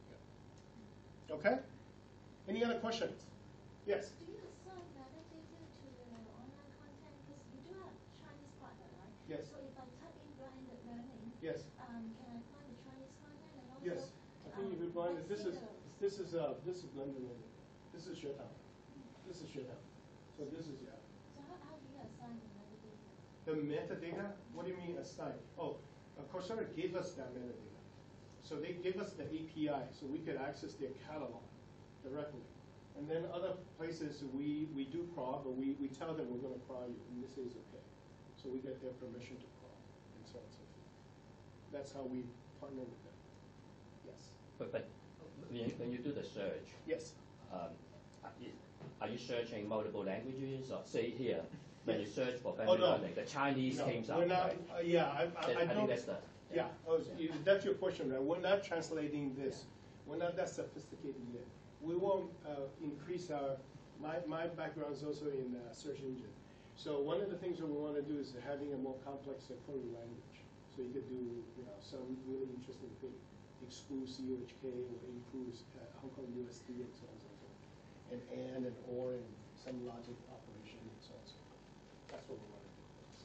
Yeah. Okay? Any other questions? Yes? Do you assign metadata to the online content? Because you do have Chinese partner, right? Yes. So if I type in blended learning, Yes. um, can I find the Chinese content and also? Yes. I think if you find it, this is, this is, uh, this is blended learning. This is Shutdown. This is Shutdown. So this is, yeah. So how, how do you assign the metadata? The metadata, what do you mean assign? Oh, uh, Coursera gave us that metadata. So they give us the A P I, so we could access their catalog directly. And then other places, we, we do crawl, but we, we tell them we're going to crawl you, and this is okay. So we get their permission to crawl, and so on and so forth. That's how we partner with them. Yes. But, but when you, when you do the search, Yes. um, are you- are you searching multiple languages? Or say here, when you Yes. search for Oh, family no. learning, the Chinese No, came out, we're not, right? uh, yeah, I, I, That- I I don't. think that's the. Yeah, oh, so you- that's your question, right? We're not translating this. We're not that sophisticated yet. We won't uh, increase our, my, my background is also in uh, search engine. So one of the things that we want to do is having a more complex uh, coding language. So you could do, you know, some really interesting thing, exclude C O H K or include uh, Hong Kong U S D and so on and so forth. And and and or and some logic operation and so on and so forth. That's what we want to do.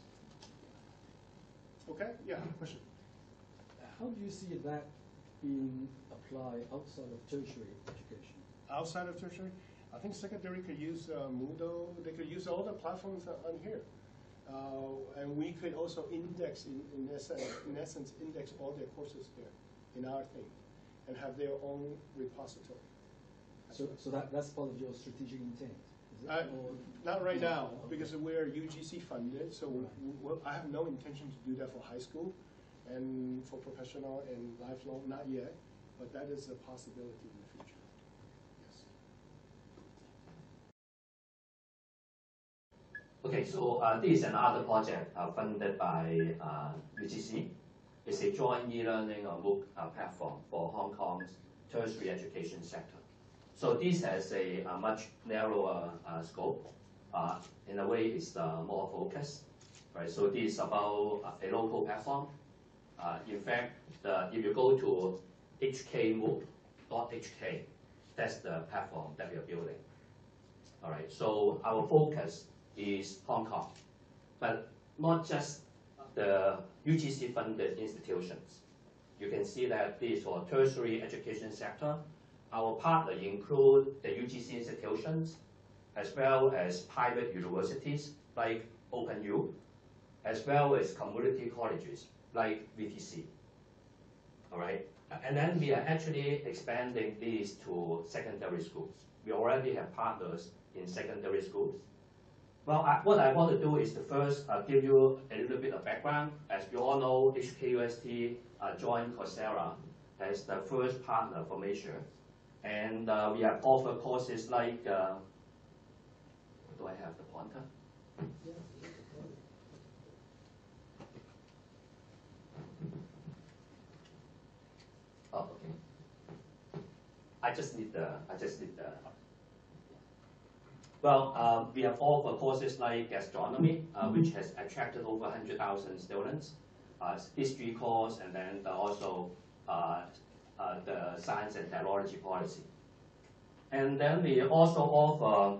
Okay, yeah, question. How do you see that being applied outside of tertiary education? Outside of tertiary, I think secondary could use uh, Moodle. They could use all the platforms on on here, uh, and we could also index in, in essence, in essence, index all their courses here in our thing, and have their own repository. So, so that, that's part of your strategic intent, is it? Uh, Or- Not right now, Okay. because we're U G C funded, so Right. w- w- I have no intention to do that for high school, and for professional and lifelong, not yet, but that is a possibility in the future. Yes. Okay, so uh, this is another project uh, funded by uh, U G C. It's a joint e-learning uh, MOOC uh, platform for Hong Kong's tertiary education sector. So this has a, a much narrower uh, scope. Uh, in a way, it's uh, more focused, right? So this is about uh, a local platform. Uh, in fact, the, if you go to H K MOOC dot H K, that's the platform that we are building. All right. So our focus is Hong Kong, but not just the U G C-funded institutions. You can see that this is for tertiary education sector. Our partners include the U G C institutions, as well as private universities like OpenU, as well as community colleges like V T C. All right, and then we are actually expanding these to secondary schools. We already have partners in secondary schools. Well, I, what I want to do is to first uh, give you a little bit of background. As you all know, H K U S T uh, joined Coursera as the first partner for Measure. And uh, we have offered courses like, uh, do I have the pointer? Oh, okay. I just need the, I just need the, well, uh, we have offered courses like gastronomy, uh, which has attracted over one hundred thousand students, uh, history course, and then the also uh, uh, the science and technology policy. And then we also offer,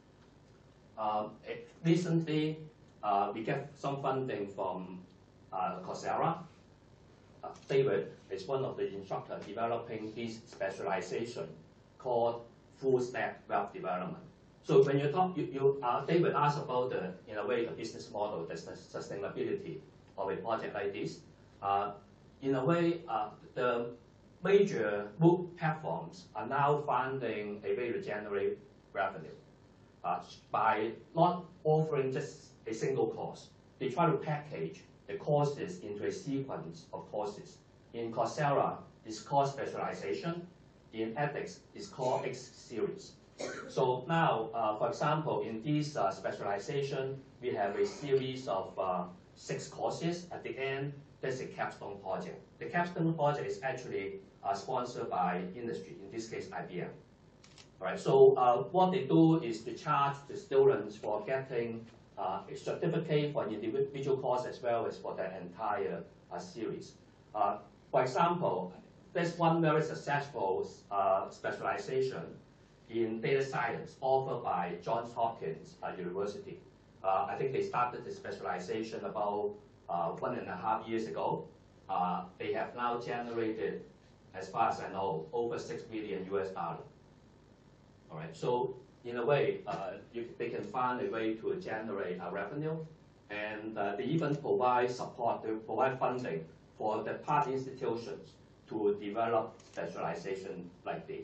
uh, recently, uh, we get some funding from uh, Coursera. Uh, David is one of the instructors developing this specialization called full stack web development. So when you talk, you, you uh, David asked about the, in a way, the business model, the sustainability of a project like this. Uh, in a way, uh, the major MOOC platforms are now finding a way to generate revenue uh, by not offering just a single course. They try to package the courses into a sequence of courses. In Coursera, it's called specialization. In ethics, it's called X series. So now, uh, for example, in this uh, specialization, we have a series of uh, six courses. At the end, there's a capstone project. The capstone project is actually uh, sponsored by industry, in this case, I B M. All right, so uh, what they do is to charge the students for getting uh, a certificate for an individual course as well as for the entire uh, series. Uh, for example, there's one very successful uh, specialization in data science offered by Johns Hopkins uh, University. Uh, I think they started the specialization about uh, one and a half years ago. Uh, they have now generated, as far as I know, over six million U S dollars. All right, so in a way, uh, you, they can find a way to generate a revenue, and uh, they even provide support, they provide funding for the partner institutions to develop specialization like this.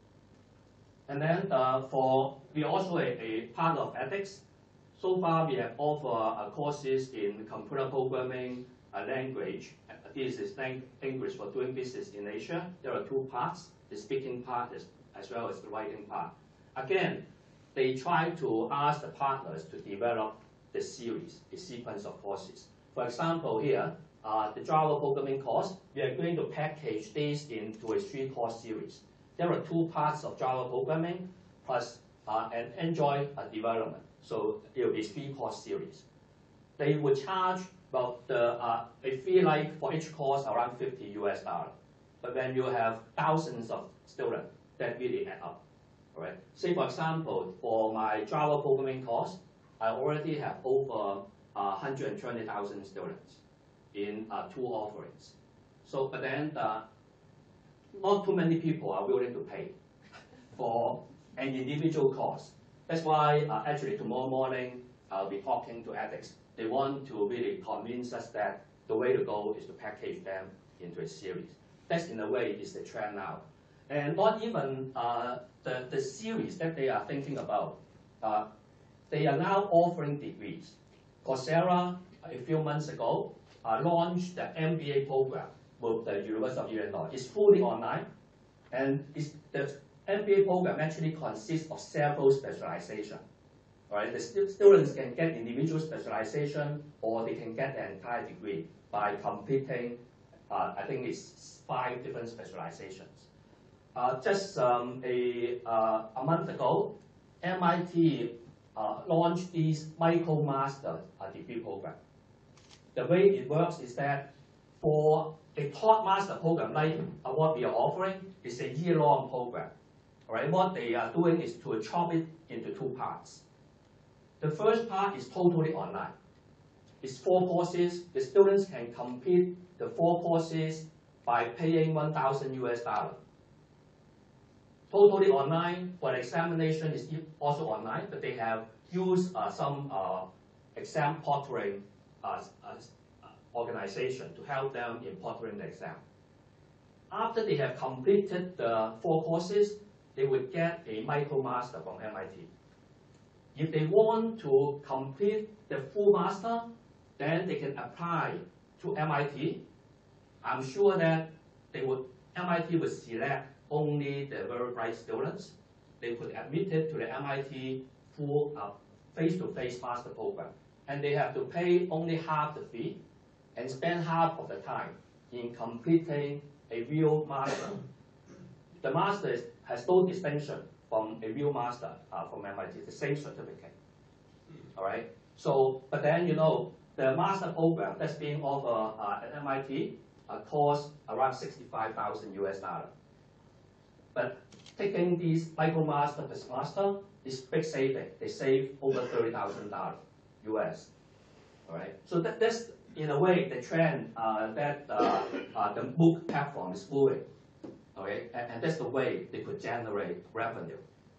And then uh, for, we also a, a part of ethics. So far we have offered uh, courses in computer programming, uh, language. This is English for doing business in Asia. There are two parts, the speaking part is, as well as the writing part. Again, they try to ask the partners to develop the series, the sequence of courses. For example here, uh, the Java programming course, we are going to package this into a three-course series. There are two parts of Java programming plus uh, an Android uh, development. So it will be three-course series. They will charge about the, uh, a fee like for each course around fifty U S dollars. But when you have thousands of students, that really add up. All right. Say for example, for my Java programming course, I already have over uh, one hundred twenty thousand students in uh, two offerings. So, but then uh, not too many people are willing to pay for an individual course. That's why uh, actually tomorrow morning I'll be talking to ethics. They want to really convince us that the way to go is to package them into a series. That's in a way is the trend now. And not even uh, the, the series that they are thinking about. Uh, they are now offering degrees. Coursera, a few months ago, uh, launched the M B A program with the University of Illinois. It's fully online, and it's, the M B A program actually consists of several specializations. All right, the stu students can get individual specialization, or they can get an entire degree by completing, uh, I think it's five different specializations. Uh, just um, a, uh, a month ago, M I T uh, launched this MicroMaster uh, degree program. The way it works is that for a top master program like uh, what we are offering, is a year-long program. All right, what they are doing is to chop it into two parts. The first part is totally online. It's four courses. The students can complete the four courses by paying one thousand U S dollars. Totally online. For the examination is also online, but they have used uh, some uh, exam portering uh, uh, organization to help them in portering the exam. After they have completed the four courses, they would get a MicroMaster from M I T. If they want to complete the full master, then they can apply to M I T. I'm sure that they would, M I T would select only the very bright students. They could admit it to the M I T full uh, face-to-face master program. And they have to pay only half the fee and spend half of the time in completing a real master. The master is, has no distinction from a real master uh, from M I T, the same certificate. All right. So, but then you know the master program that's being offered uh, at M I T uh, costs around sixty-five thousand U S dollars. But taking these MicroMaster plus master is big saving. They save over thirty thousand dollars U S. All right. So that, that's in a way the trend uh, that uh, uh, the MOOC platform is moving. Okay, and, and that's the way they could generate revenue.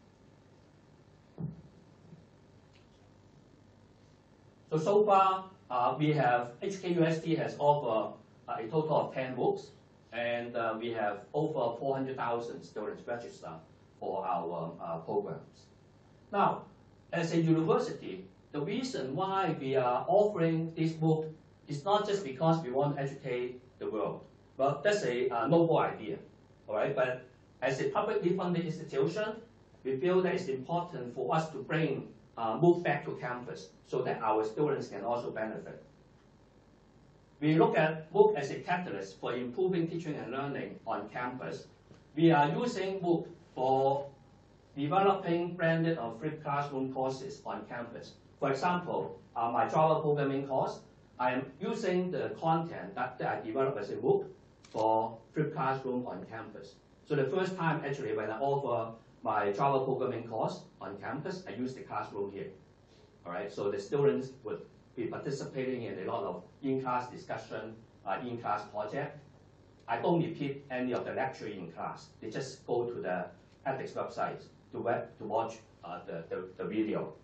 So, so far, uh, we have, H K U S T has offered uh, a total of ten MOOCs, and uh, we have over four hundred thousand students registered for our uh, programs. Now, as a university, the reason why we are offering this MOOC is not just because we want to educate the world. Well, that's a uh, noble idea. All right, but as a publicly funded institution, we feel that it's important for us to bring uh, MOOC back to campus so that our students can also benefit. We look at MOOC as a catalyst for improving teaching and learning on campus. We are using MOOC for developing branded or flipped classroom courses on campus. For example, uh, my Java programming course, I am using the content that, that I developed as a MOOC for flipped classroom on campus. So the first time actually when I offer my Java programming course on campus, I use the classroom here. All right, so the students would be participating in a lot of in-class discussion, uh, in-class project. I don't repeat any of the lecture in class. They just go to the ethics website to, web, to watch uh, the, the, the video.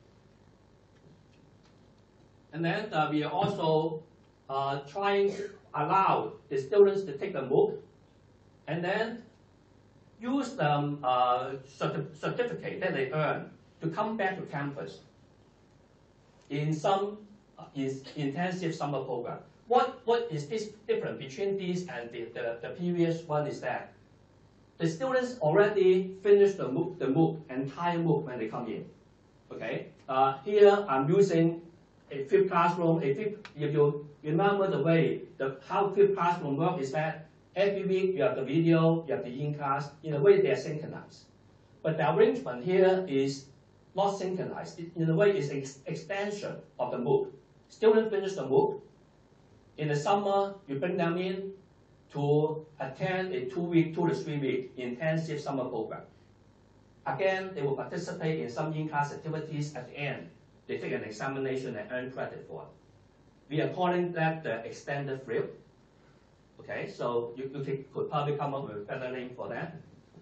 And then uh, we are also uh, trying to allow the students to take the MOOC and then use the um, uh, certi certificate that they earn to come back to campus in some uh, is intensive summer program. What, what is this different between this and the, the, the previous one is that the students already finished the MOOC, the MOOC, entire MOOC when they come in. Okay, uh, here I'm using a flipped classroom. A flipped, if you remember the way the how flipped classroom work is that every week you have the video, you have the in-class. In a way, they are synchronized. But the arrangement here is not synchronized. It, in a way, it's an ex extension of the MOOC. Students finish the MOOC. In the summer, you bring them in to attend a two-week, two to three-week intensive summer program. Again, they will participate in some in-class activities. At the end, they take an examination and earn credit for it. We are calling that the extended flip. Okay, so you, you could, could probably come up with a better name for that.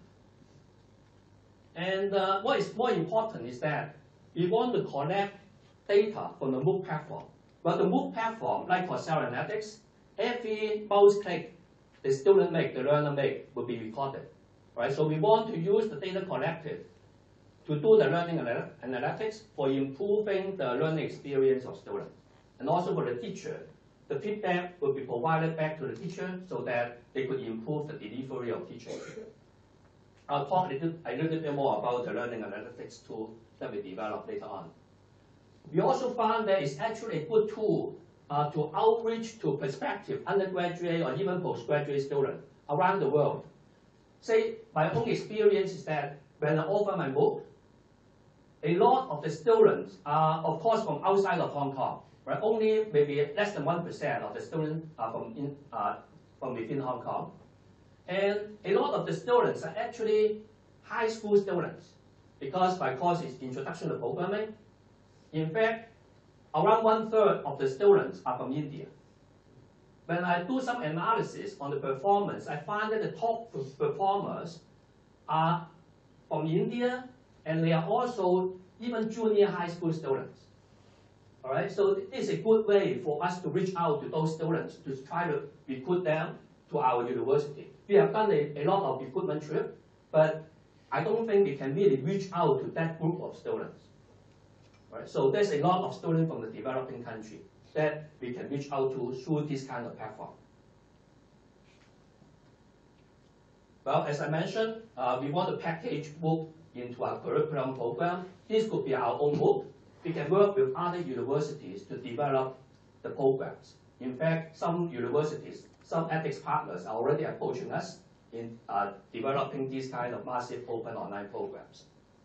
And uh, what is more important is that we want to collect data from the MOOC platform. But the MOOC platform, like Coursera and ethics, every mouse click the student make, the learner make, will be recorded. Right? So we want to use the data collected to do the learning analytics for improving the learning experience of students. And also for the teacher, the feedback will be provided back to the teacher so that they could improve the delivery of teaching. I'll talk a little, a little bit more about the learning analytics tool that we develop later on. We also found that it's actually a good tool uh, to outreach to prospective undergraduate or even postgraduate students around the world. Say, my own experience is that when I offer my MOOC, a lot of the students are, of course, from outside of Hong Kong. Right? Only maybe less than one percent of the students are from, in, uh, from within Hong Kong. And a lot of the students are actually high school students because my course is Introduction to Programming. In fact, around one third of the students are from India. When I do some analysis on the performance, I find that the top performers are from India, and they are also even junior high school students. All right, so this is a good way for us to reach out to those students to try to recruit them to our university. We have done a, a lot of recruitment trips, but I don't think we can really reach out to that group of students. All right, so there's a lot of students from the developing country that we can reach out to through this kind of platform. Well, as I mentioned, uh, we want to package MOOC into our curriculum program. This could be our own MOOC. We can work with other universities to develop the programs. In fact, some universities, some ethics partners are already approaching us in uh, developing these kind of massive open online programs.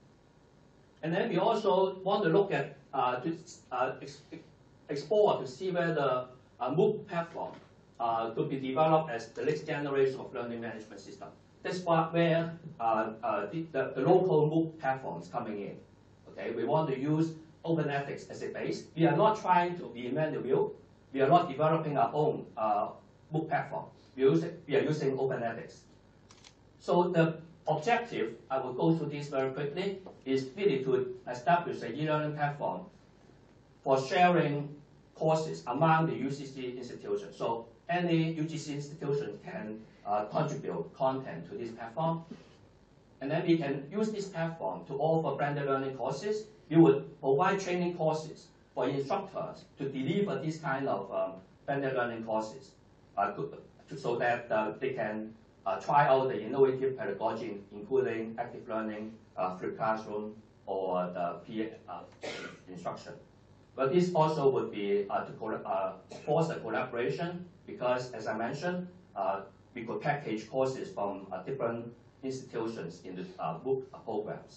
And then we also want to look at, uh, to uh, ex explore to see whether a MOOC platform uh, could be developed as the next generation of learning management system. That's where uh, uh, the, the, the local MOOC platform is coming in. Okay, we want to use open ethics as a base. We are not trying to reinvent the wheel. We are not developing our own uh, MOOC platform. We, use it, we are using open ethics. So the objective, I will go through this very quickly, is really to establish an e-learning platform for sharing courses among the U C C institutions. So any U G C institution can uh, contribute content to this platform. And then we can use this platform to offer blended learning courses. We would provide training courses for instructors to deliver this kind of um, blended learning courses uh, to, to, so that uh, they can uh, try out the innovative pedagogy, including active learning, uh, flipped classroom, or the peer uh, instruction. But this also would be uh, to uh, force a collaboration because, as I mentioned, uh, we could package courses from uh, different institutions in the uh, MOOC programs.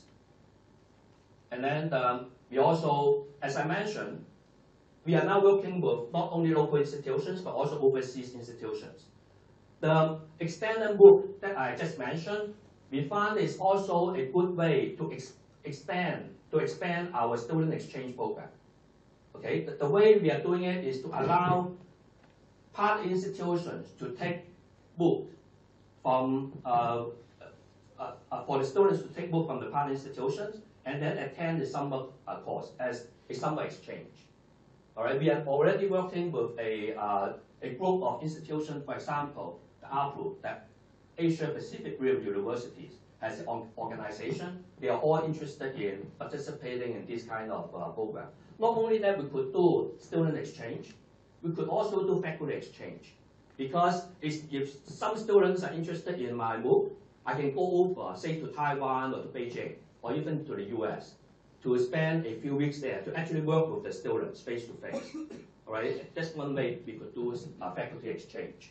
And then um, we also, as I mentioned, we are now working with not only local institutions, but also overseas institutions. The extended MOOC that I just mentioned, we found is also a good way to ex expand, to expand our student exchange program. Okay, the, the way we are doing it is to allow partner institutions to take MOOC from, uh, uh, uh, for the students to take MOOC from the partner institutions and then attend the summer uh, course as a summer exchange. All right, we are already working with a, uh, a group of institutions, for example, the A P U, that Asia Pacific Group of Universities has an organization. They are all interested in participating in this kind of uh, program. Not only that, we could do student exchange, we could also do faculty exchange. Because if some students are interested in my MOOC, I can go over, say, to Taiwan or to Beijing, or even to the U S, to spend a few weeks there to actually work with the students face to face. All right, that's one way we could do uh, faculty exchange.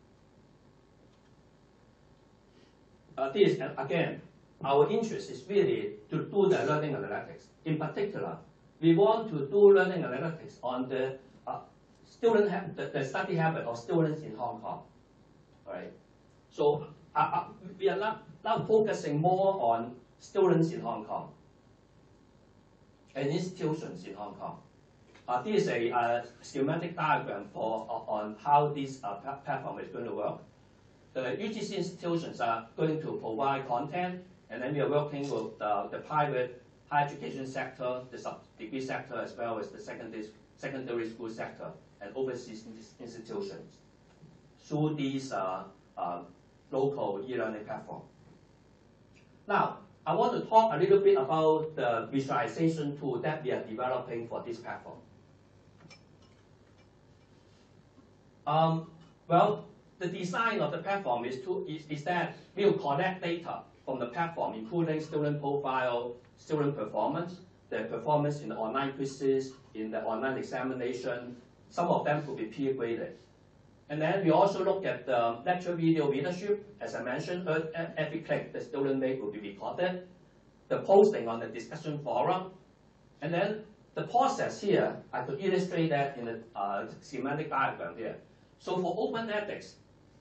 Uh, this, again, our interest is really to do the learning analytics. In particular, we want to do learning analytics on the uh, student the, the study habit of students in Hong Kong. All right, so uh, uh, we are now, now focusing more on students in Hong Kong and institutions in Hong Kong. Uh, this is a uh, schematic diagram for uh, on how this uh, platform is going to work. The U G C institutions are going to provide content, and then we are working with the, the private higher education sector, the sub-degree sector, as well as the secondary, secondary school sector and overseas institutions through these uh, uh, local e-learning platform. Now, I want to talk a little bit about the visualization tool that we are developing for this platform. Um, well, the design of the platform is, to, is, is that we will collect data from the platform, including student profile, student performance, their performance in the online quizzes, in the online examination. Some of them could be peer graded. And then we also look at the lecture video readership. As I mentioned, every click the student make will be recorded. The posting on the discussion forum. And then the process here, I could illustrate that in a uh, schematic diagram here. So for open ethics,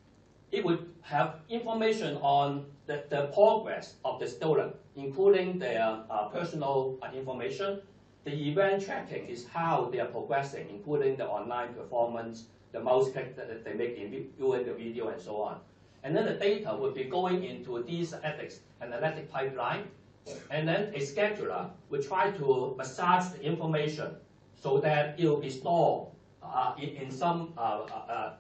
it would have information on the, the progress of the student, including their uh, personal uh, information. The event tracking is how they are progressing, including the online performance, the mouse click that they make in viewing the video, and so on. And then the data would be going into these ethics analytic pipeline, and then a scheduler will try to massage the information so that it will be stored uh, in, in some uh, uh, uh,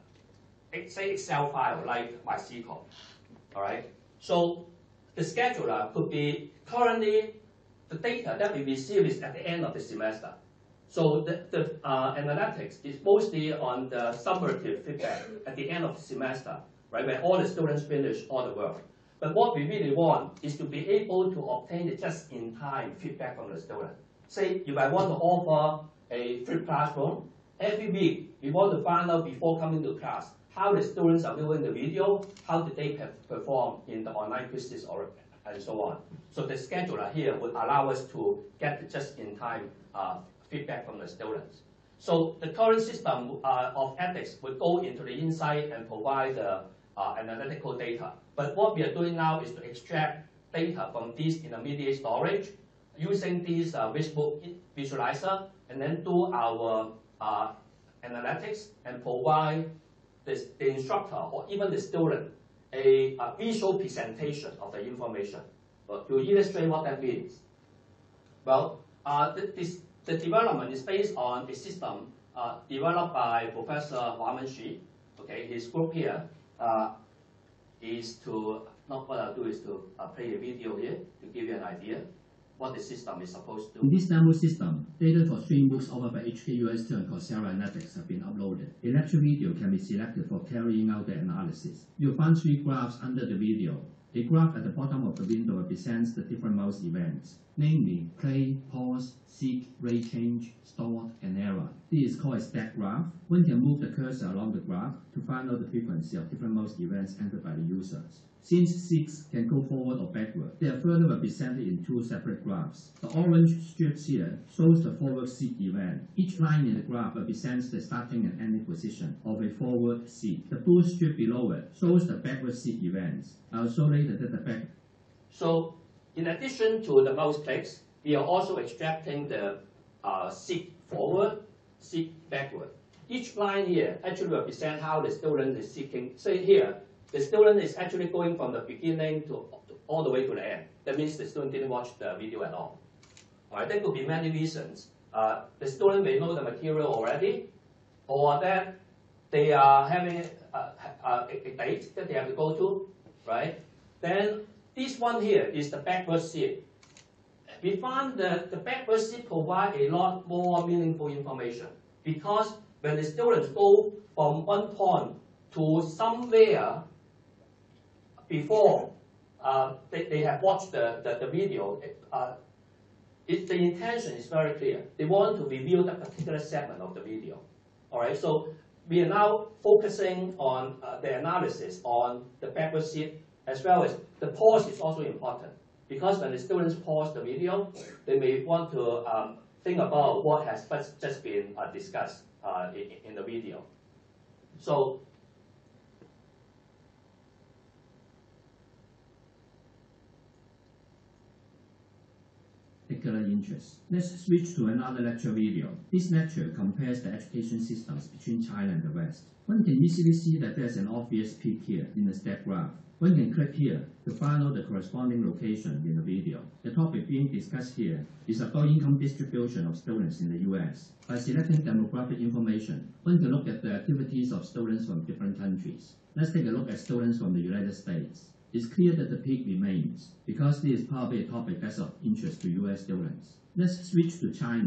say Excel file like MySQL. All right. So the scheduler could be currently the data that we receive is at the end of the semester. So the, the uh, analytics is mostly on the summative feedback at the end of the semester, right, when all the students finish all the work. But what we really want is to be able to obtain the just-in-time feedback from the student. Say, if I want to offer a flipped classroom, every week we want to find out before coming to class how the students are viewing the video, how did they perform in the online quizzes, or, and so on. So the scheduler here would allow us to get the just-in-time uh, feedback from the students. So the current system uh, of ethics would go into the insight and provide the uh, analytical data. But what we are doing now is to extract data from these intermediate storage using these uh, Facebook visualizer, and then do our uh, analytics and provide this, the instructor or even the student a, a visual presentation of the information. But to illustrate what that means, well, uh, this, the development is based on a system uh, developed by Professor Hua Shi. Okay, his group here uh, is to, not what I'll do is to uh, play a video here to give you an idea what the system is supposed to do. In this demo system, data for stream books offered by H K U S T and Coursera Analytics have been uploaded. A lecture video can be selected for carrying out the analysis. You'll find three graphs under the video. A graph at the bottom of the window represents the different mouse events, namely play, pause, seek, rate change, start, and error. This is called a stack graph. One can move the cursor along the graph to find out the frequency of different mouse events entered by the users. Since seeks can go forward or backward, they are further represented in two separate graphs. The orange strips here shows the forward seek event. Each line in the graph represents the starting and ending position of a forward seek. The blue strip below it shows the backward seek events. I'll show later that the back. So, in addition to the mouse clicks, we are also extracting the uh, seek forward, seek backward. Each line here actually represents how the student is seeking. Say here, the student is actually going from the beginning to, to all the way to the end. That means the student didn't watch the video at all. All right, there could be many reasons. Uh, the student may know the material already, or that they are having a, a, a date that they have to go to, right? Then this one here is the backward seek. We found that the backward seek provide a lot more meaningful information, because when the students go from one point to somewhere before uh, they, they have watched the, the, the video, uh, it, the intention is very clear. They want to review that particular segment of the video. All right, so we are now focusing on uh, the analysis on the backward seek, as well as the pause is also important, because when the students pause the video, they may want to um, think about what has just been uh, discussed uh, in, in the video. So, particular interest. Let's switch to another lecture video. This lecture compares the education systems between China and the West. One can easily see that there's an obvious peak here in the stack graph. One can click here to find out the corresponding location in the video. The topic being discussed here is about income distribution of students in the U S. By selecting demographic information, one can look at the activities of students from different countries. Let's take a look at students from the United States. It's clear that the peak remains, because this is probably a topic that's of interest to U S students. Let's switch to China.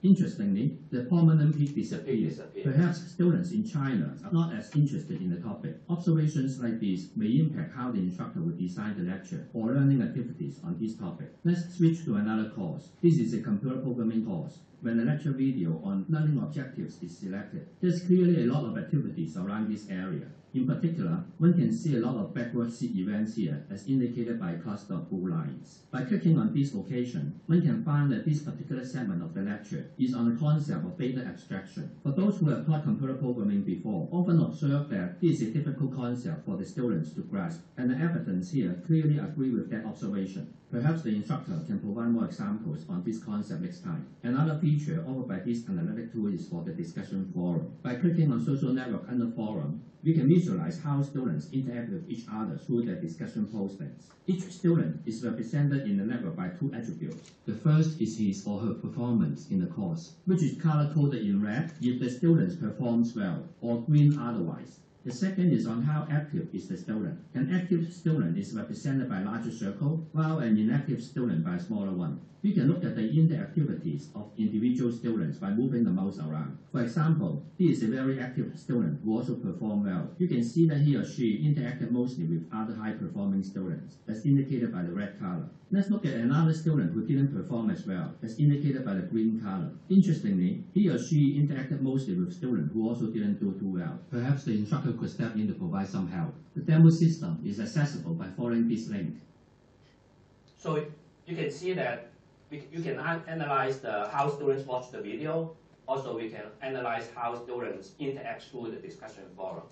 Interestingly, the prominent peak disappeared. disappeared. Perhaps students in China are not as interested in the topic. Observations like these may impact how the instructor will design the lecture or learning activities on this topic. Let's switch to another course. This is a computer programming course. When the lecture video on learning objectives is selected, there's clearly a lot of activities around this area. In particular, one can see a lot of backward seed events here, as indicated by a cluster of blue lines. By clicking on this location, one can find that this particular segment of the lecture is on the concept of data abstraction. For those who have taught computer programming before, often observe that this is a difficult concept for the students to grasp, and the evidence here clearly agree with that observation. Perhaps the instructor can provide more examples on this concept next time. Another feature offered by this analytic tool is for the discussion forum. By clicking on social network under forum, we can visualize how students interact with each other through their discussion postings. Each student is represented in the network by two attributes. The first is his or her performance in the course, which is color-coded in red if the student performs well, or green otherwise. The second is on how active is the student. An active student is represented by a larger circle, while an inactive student by a smaller one. We can look at the interactivities of individual students by moving the mouse around. For example, this is a very active student who also performed well. You can see that he or she interacted mostly with other high-performing students, as indicated by the red color. Let's look at another student who didn't perform as well, as indicated by the green color. Interestingly, he or she interacted mostly with students who also didn't do too well. Perhaps the instructor could step in to provide some help. The demo system is accessible by following this link. So you can see that we, you can analyze the, how students watch the video. Also, we can analyze how students interact through the discussion forum.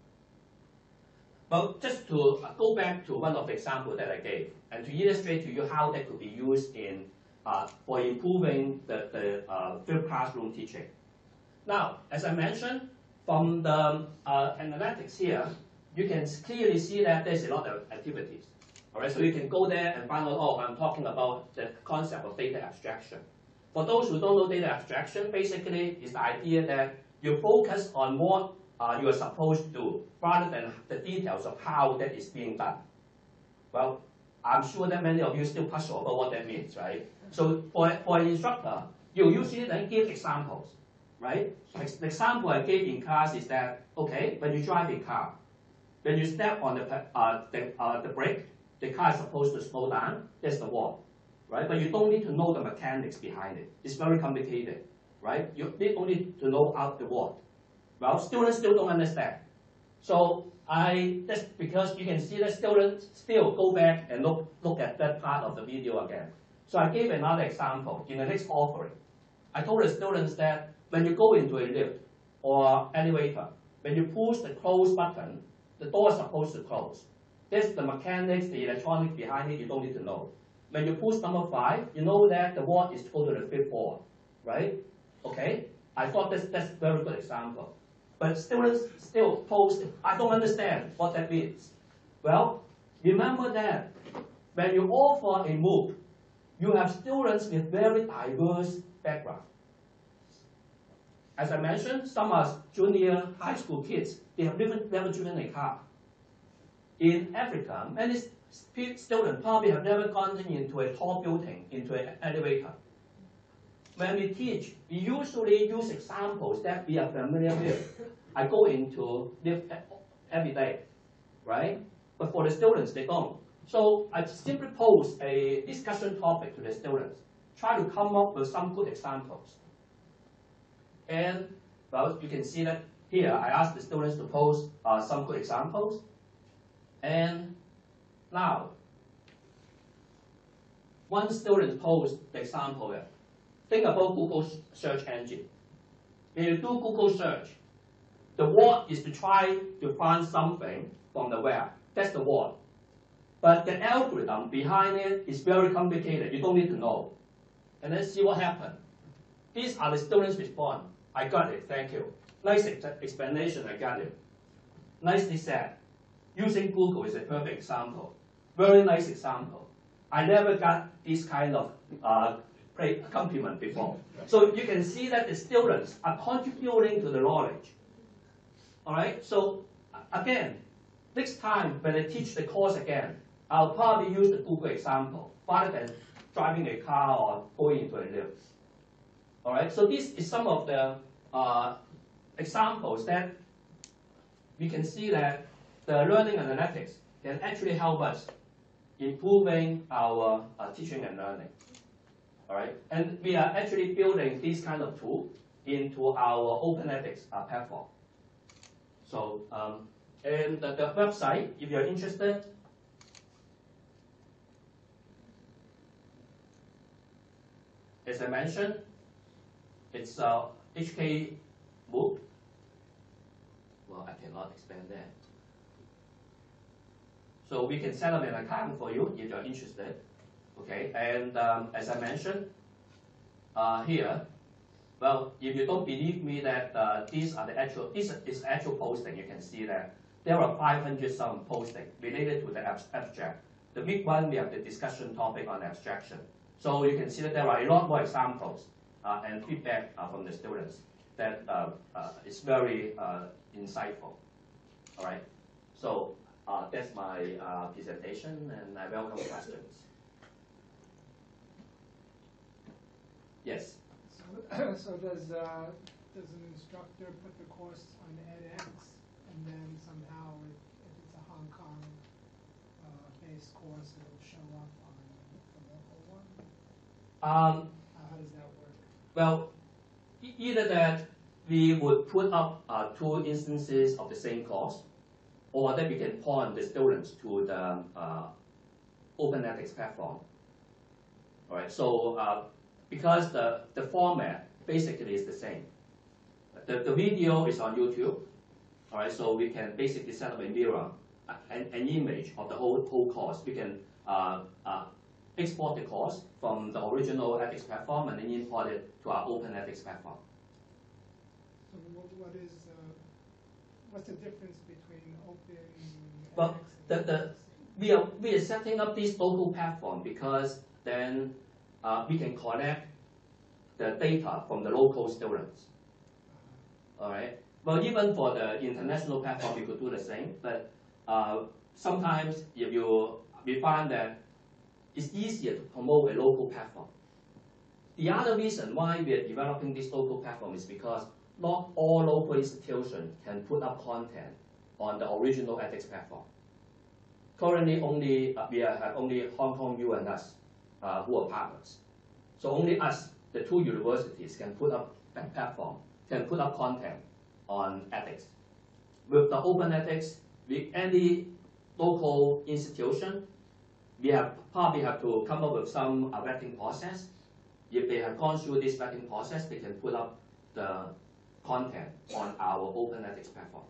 But just to go back to one of the examples that I gave, and to illustrate to you how that could be used in uh, for improving the, the uh, flipped classroom teaching. Now, as I mentioned, from the uh, analytics here, you can clearly see that there's a lot of activities. All right, so you can go there and find out, oh, I'm talking about the concept of data abstraction. For those who don't know data abstraction, basically it's the idea that you focus on what uh, you are supposed to do, rather than the details of how that is being done. Well, I'm sure that many of you still puzzle about what that means, right? So for, for an instructor, you usually then give examples, right? The example I gave in class is that, okay, when you drive a car, when you step on the, uh, the, uh, the brake, the car is supposed to slow down, that's the wall, right? But you don't need to know the mechanics behind it. It's very complicated, right? You need only to know out the what. Well, students still don't understand. So I, that's because you can see that students still go back and look, look at that part of the video again. So I gave another example in the next offering. I told the students that when you go into a lift or elevator, when you push the close button, the door is supposed to close. That's the mechanics, the electronics behind it, you don't need to know. When you push number five, you know that the wall is to go to the fifth floor, right? Okay? I thought that's, that's a very good example. But students still post, I don't understand what that means. Well, remember that when you offer a MOOC, you have students with very diverse background. As I mentioned, some are junior high school kids. They have never, never driven a car. In Africa, many students probably have never gone into a tall building, into an elevator. When we teach, we usually use examples that we are familiar with. I go into lift every day, right? But for the students, they don't. So I simply pose a discussion topic to the students. Try to come up with some good examples. And, well, you can see that here, I asked the students to post uh, some good examples. And now, one student posed the example here. Think about Google search engine. When you do Google search, the what is to try to find something from the web. That's the what. But the algorithm behind it is very complicated. You don't need to know. And let's see what happened. These are the students' response. I got it, thank you. Nice explanation, I got it. Nicely said. Using Google is a perfect example. Very nice example. I never got this kind of uh, compliment before. So you can see that the students are contributing to the knowledge. All right, so again, next time when I teach the course again, I'll probably use the Google example rather than driving a car or going into a lift. All right, so this is some of the uh, examples that we can see that the learning analytics can actually help us improving our uh, teaching and learning. All right, and we are actually building this kind of tool into our OpenEdX uh, platform. So, um, and the, the website, if you're interested, as I mentioned, it's uh, H K MOOC. Well, I cannot expand that. So we can set up an account for you if you're interested. Okay, and um, as I mentioned uh, here, well, if you don't believe me that uh, these are the actual, this is actual posting, you can see that there are five hundred some posting related to the abstract. The big one, we have the discussion topic on abstraction. So you can see that there are a lot more examples uh, and feedback uh, from the students that uh, uh, is very uh, insightful. All right, so uh, that's my uh, presentation, and I welcome questions. Yes. So, so does uh, does an instructor put the course on edX, and then somehow, if, if it's a Hong Kong uh, based course, it'll show up on the local one? Um, How does that work? Well, e either that we would put up uh, two instances of the same course, or that we can point the students to the uh, OpenEdX platform. All right, so uh, because the, the format basically is the same. The, the video is on YouTube, all right, so we can basically set up a mirror, uh, an, an image of the whole, whole course. We can uh, uh, export the course from the original edX platform and then import it to our OpenEdX platform. So what, what is uh, what's the difference between Open Well, edX the, and the, we, are, we are setting up this local platform because then uh, we can collect the data from the local students. All right. Well, even for the international platform, we could do the same. But uh, sometimes, if you we find that it's easier to promote a local platform. The other reason why we are developing this local platform is because not all local institutions can put up content on the original edX platform. Currently, only uh, we have only Hong Kong U and us uh, who are partners. So only us, the two universities, can put up a platform, can put up content on edX. With the OpenEdX, with any local institution, we have probably have to come up with some uh, vetting process. If they have gone through this vetting process, they can put up the content on our OpenEdX platform.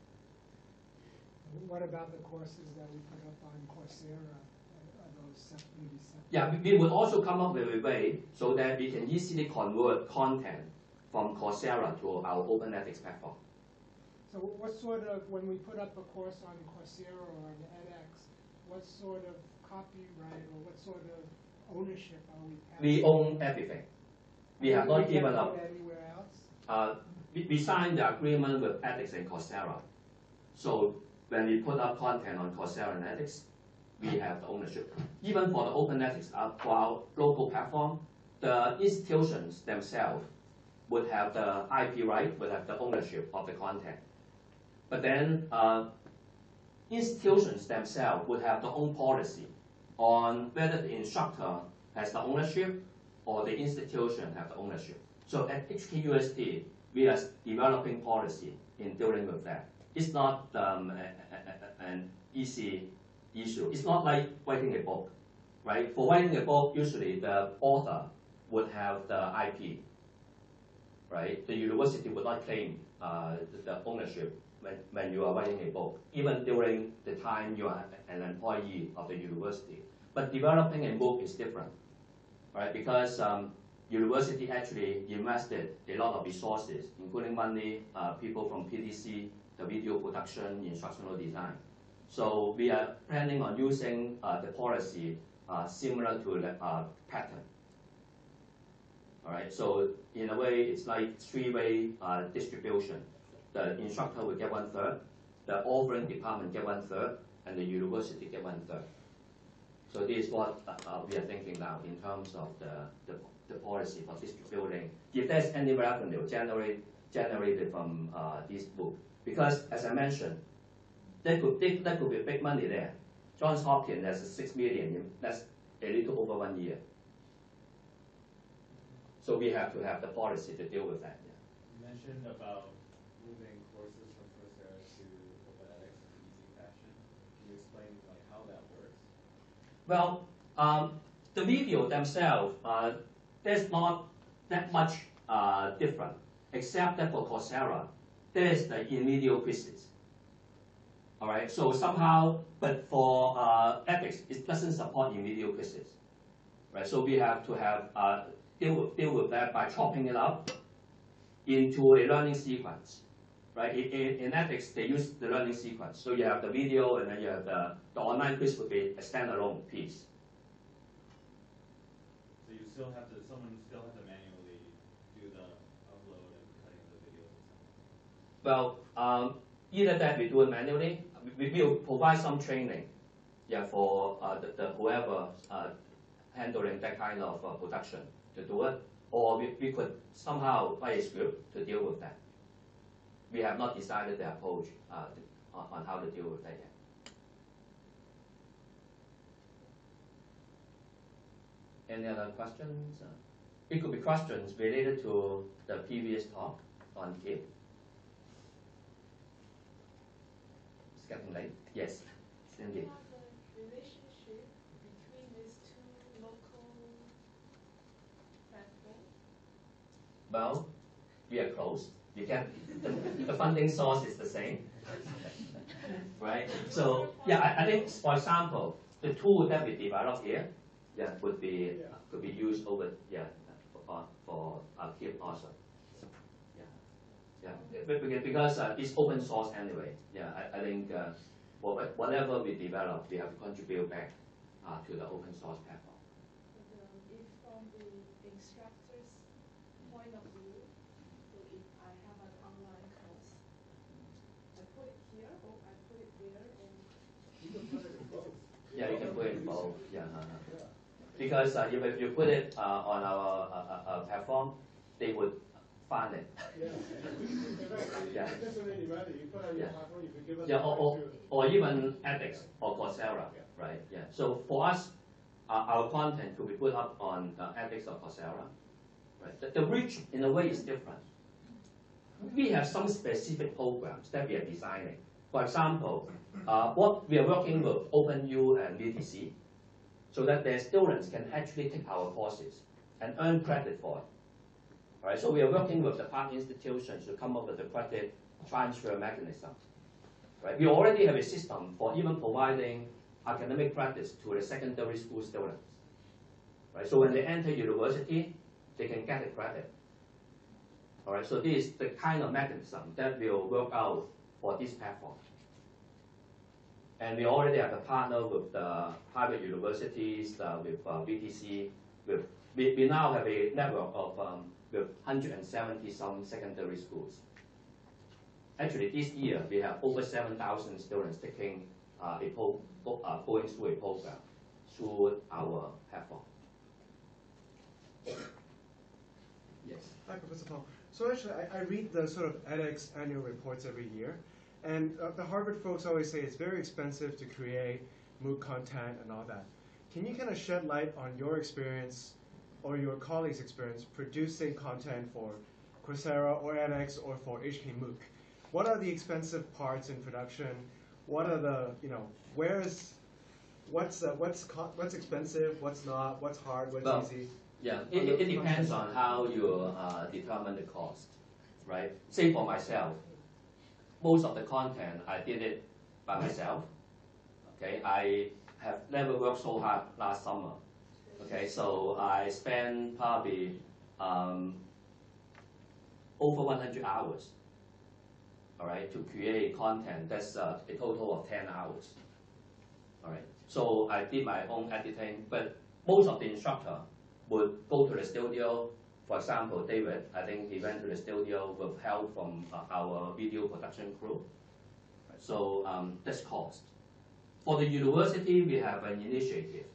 what about the courses that we put up on Coursera? Are those separately separate? Yeah, we, we would also come up with a way so that we can easily convert content from Coursera to our OpenEdX platform. So what sort of, when we put up a course on Coursera or on edX, what sort of copyright or what sort of ownership are we passing? We own everything. We have not we given can't up. go anywhere else? Uh, we, we signed the agreement with edX and Coursera. So when we put up content on Coursera and edX, we have the ownership. Even for the OpenEdX, uh, for our local platform, the institutions themselves would have the I P right, would have the ownership of the content. But then uh, institutions themselves would have their own policy on whether the instructor has the ownership or the institution have the ownership. So at H K U S T, we are developing policy in dealing with that. It's not um, a, a, a, an easy issue. It's not like writing a book, right? For writing a book, usually the author would have the I P, right? The university would not claim uh, the, the ownership when, when you are writing a book, even during the time you are an employee of the university. But developing a book is different, right? Because um, university actually invested a lot of resources, including money, uh, people from P T C, the video production, instructional design. So we are planning on using uh, the policy uh, similar to the uh, patent. All right, so in a way, it's like three-way uh, distribution. The instructor will get one third, the offering department get one third, and the university get one third. So this is what uh, we are thinking now in terms of the, the, the policy for district building. If there's any revenue generate, generated from uh, this book, because as I mentioned, there could, there could be big money there. Johns Hopkins has six million, that's a little over one year. So we have to have the policy to deal with that. Yeah. You mentioned about moving courses from Coursera to OpenEdX in an easy fashion. Can you explain like how that works? Well, um, the video themselves, uh, there's not that much uh, different, except that for Coursera, there's the in-video quizzes. All right, so somehow, but for uh, ethics, it doesn't support in-video quizzes. Right, so we have to have uh, deal with, deal with that by chopping it up into a learning sequence. Right, in, in, in ethics, they use the learning sequence. So you have the video, and then you have the, the online quiz would be a standalone piece. So you still have to, someone still has to manually do the upload and cutting the videos and Well, um, either that we do it manually, we will provide some training, yeah, for uh, the, the whoever uh, handling that kind of uh, production to do it, or we, we could somehow write a script to deal with that. We have not decided the approach uh, on, on how to deal with that yet. Any other questions? Uh, it could be questions related to the previous talk on KEEP. It's getting late. Yes, Cindy. What is the relationship between these two local platforms? Well, we are close. You can, the, the funding source is the same, right? So yeah, I, I think, for example, the tool that we developed here, yeah, would be uh, could be used over, yeah, for for uh, KEEP also. Yeah, yeah, because uh, it's open source anyway. Yeah, I, I think uh, whatever we develop, we have to contribute back uh, to the open source platform. But, um, if from the instructor's point of view, so if I have an online course, I put it here or I put it there, or You can put it in both. Yeah, you can put it in both. Yeah. Uh, yeah. Because uh, if, if you put it uh, on our uh, uh, platform, they would find it. Yeah. Yeah. It doesn't really matter. You put it on your Yeah. platform, you can give us Yeah, a or, or, link to- or even ethics or Coursera, Yeah. right? Yeah. So for us, uh, our content could be put up on uh, ethics or Coursera, right? The, the reach, in a way, is different. We have some specific programs that we are designing. For example, uh, what we are working with OpenU and V T C, so that their students can actually take our courses and earn credit for it. All right, so we are working with the partner institutions to come up with a credit transfer mechanism. Right? We already have a system for even providing academic credits to the secondary school students. Right? So when they enter university, they can get a credit. All right, so this is the kind of mechanism that will work out for this platform. And we already have a partner with the private universities, uh, with uh, V T C. With, we, we now have a network of um, with one hundred seventy some secondary schools. Actually, this year we have over seven thousand students taking uh, a pro, uh, going through a program through our platform. Yes. Hi, Professor Paul. So actually, I, I read the sort of edX annual reports every year, and uh, the Harvard folks always say it's very expensive to create MOOC content and all that. Can you kind of shed light on your experience or your colleagues' experience producing content for Coursera or edX or for H K MOOC? What are the expensive parts in production? What are the, you know, where's, what's, uh, what's, co what's expensive, what's not, what's hard, what's well, easy? Yeah, it, it, it depends on how you uh, determine the cost, right? Say for myself, most of the content, I did it by myself, okay? I have never worked so hard last summer, okay? So I spent probably um, over one hundred hours, all right, to create content. That's uh, a total of ten hours, all right? So I did my own editing, but most of the instructor would go to the studio. For example, David, I think he went to the studio with help from uh, our video production crew. So um, that's cost. For the university, we have an initiative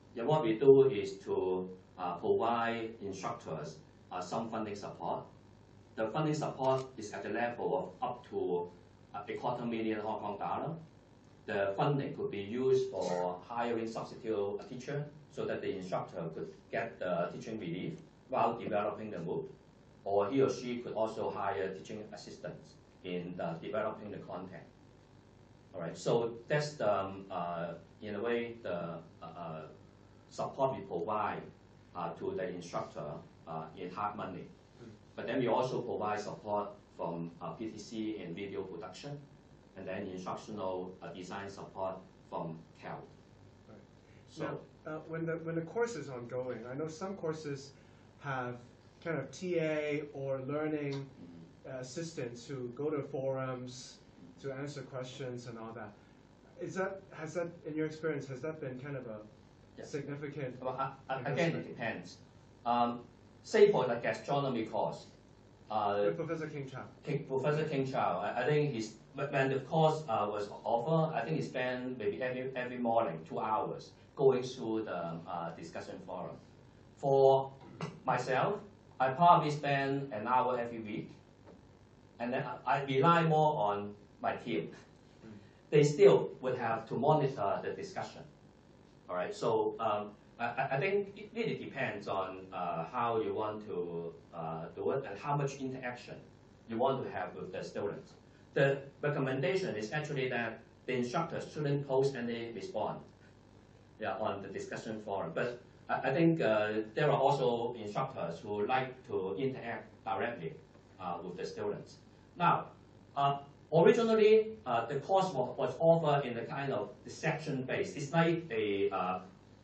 yeah, what we do is to uh, provide instructors uh, some funding support. The funding support is at the level of up to uh, a quarter million Hong Kong dollar. The funding could be used for hiring substitute teacher so that the instructor could get the teaching relief while developing the MOOC, or he or she could also hire teaching assistants in the developing the content. All right, so that's the, um, uh, in a way, the uh, uh, support we provide uh, to the instructor uh, in hard money. But then we also provide support from uh, P T C in video production, and then instructional uh, design support from C A L. Right. So now, uh, when the when the course is ongoing, I know some courses have kind of T A or learning uh, assistants who go to forums to answer questions and all that. Is that has that in your experience has that been kind of a yes. significant? Well, uh, again, it depends. Um, say for the gastronomy course. Uh, With Professor King Chow. King, Professor King Chow, I, I think he's when the course uh, was offered, I think he spent maybe every every morning two hours going through the uh, discussion forum. For myself, I probably spend an hour every week, and then I, I rely more on my team. They still would have to monitor the discussion. All right, so um, I, I think it really depends on uh, how you want to uh, do it and how much interaction you want to have with the students. The recommendation is actually that the instructors shouldn't post any response yeah, on the discussion forum. But I, I think uh, there are also instructors who like to interact directly uh, with the students. Now, uh, originally, uh, the course was, was offered in the kind of section base. It's like a uh,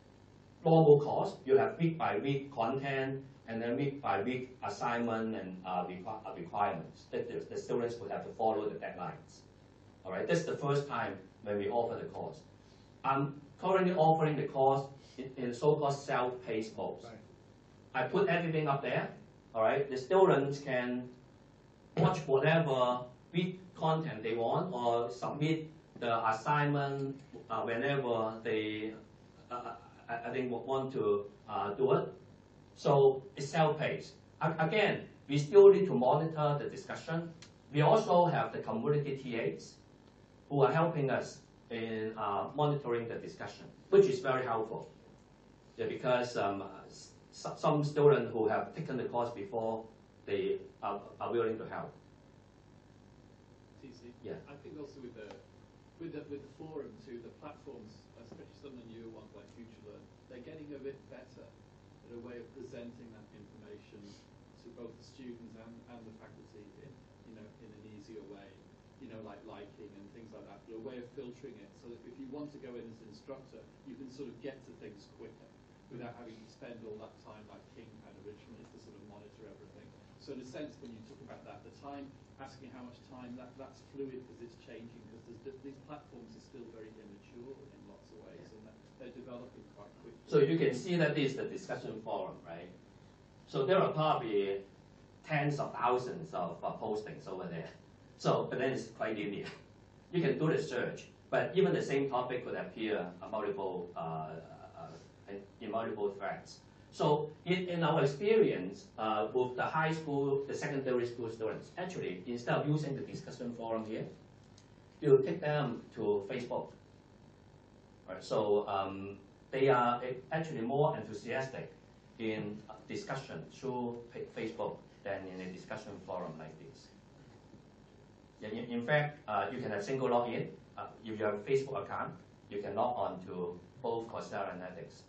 normal course. You have week by week content, and then week by week assignment and uh, requ requirements that the, the students would have to follow the deadlines. All right, that's the first time when we offer the course. I'm currently offering the course in, in so-called self-paced mode. Right. I put everything up there. All right, the students can watch whatever week content they want or submit the assignment uh, whenever they, uh, I, I think, want to uh, do it. So it's self-paced. Again, we still need to monitor the discussion. We also have the community T As who are helping us in uh, monitoring the discussion, which is very helpful. Yeah, because um, some students who have taken the course before, they are, are willing to help. T C. Yeah. I think also with the with the with the forum too, the platforms, especially some of the newer ones like FutureLearn, they're getting a bit better at a way of presenting that information to both the students and, and the faculty in you know in an easier way. You know, like liking and things like that, but a way of filtering it so that if you want to go in as an instructor, you can sort of get to things quicker without having to spend all that time like King had originally to sort of monitor everything. So in a sense, when you talk about that, the time, asking how much time, that, that's fluid because it's changing because these platforms are still very immature in lots of ways and they're developing quite quickly. So you can see that this is the discussion forum, right? So there are probably tens of thousands of uh, postings over there. So, but then it's quite linear. You can do the search, but even the same topic could appear uh, multiple, uh, uh, in multiple threads. So in, in our experience uh, with the high school, the secondary school students, actually, instead of using the discussion forum here, you take them to Facebook. Right, so um, they are actually more enthusiastic in discussion through Facebook than in a discussion forum like this. In, in fact, uh, you can have single login. Uh, if you have a Facebook account, you can log on to both Coursera and edX.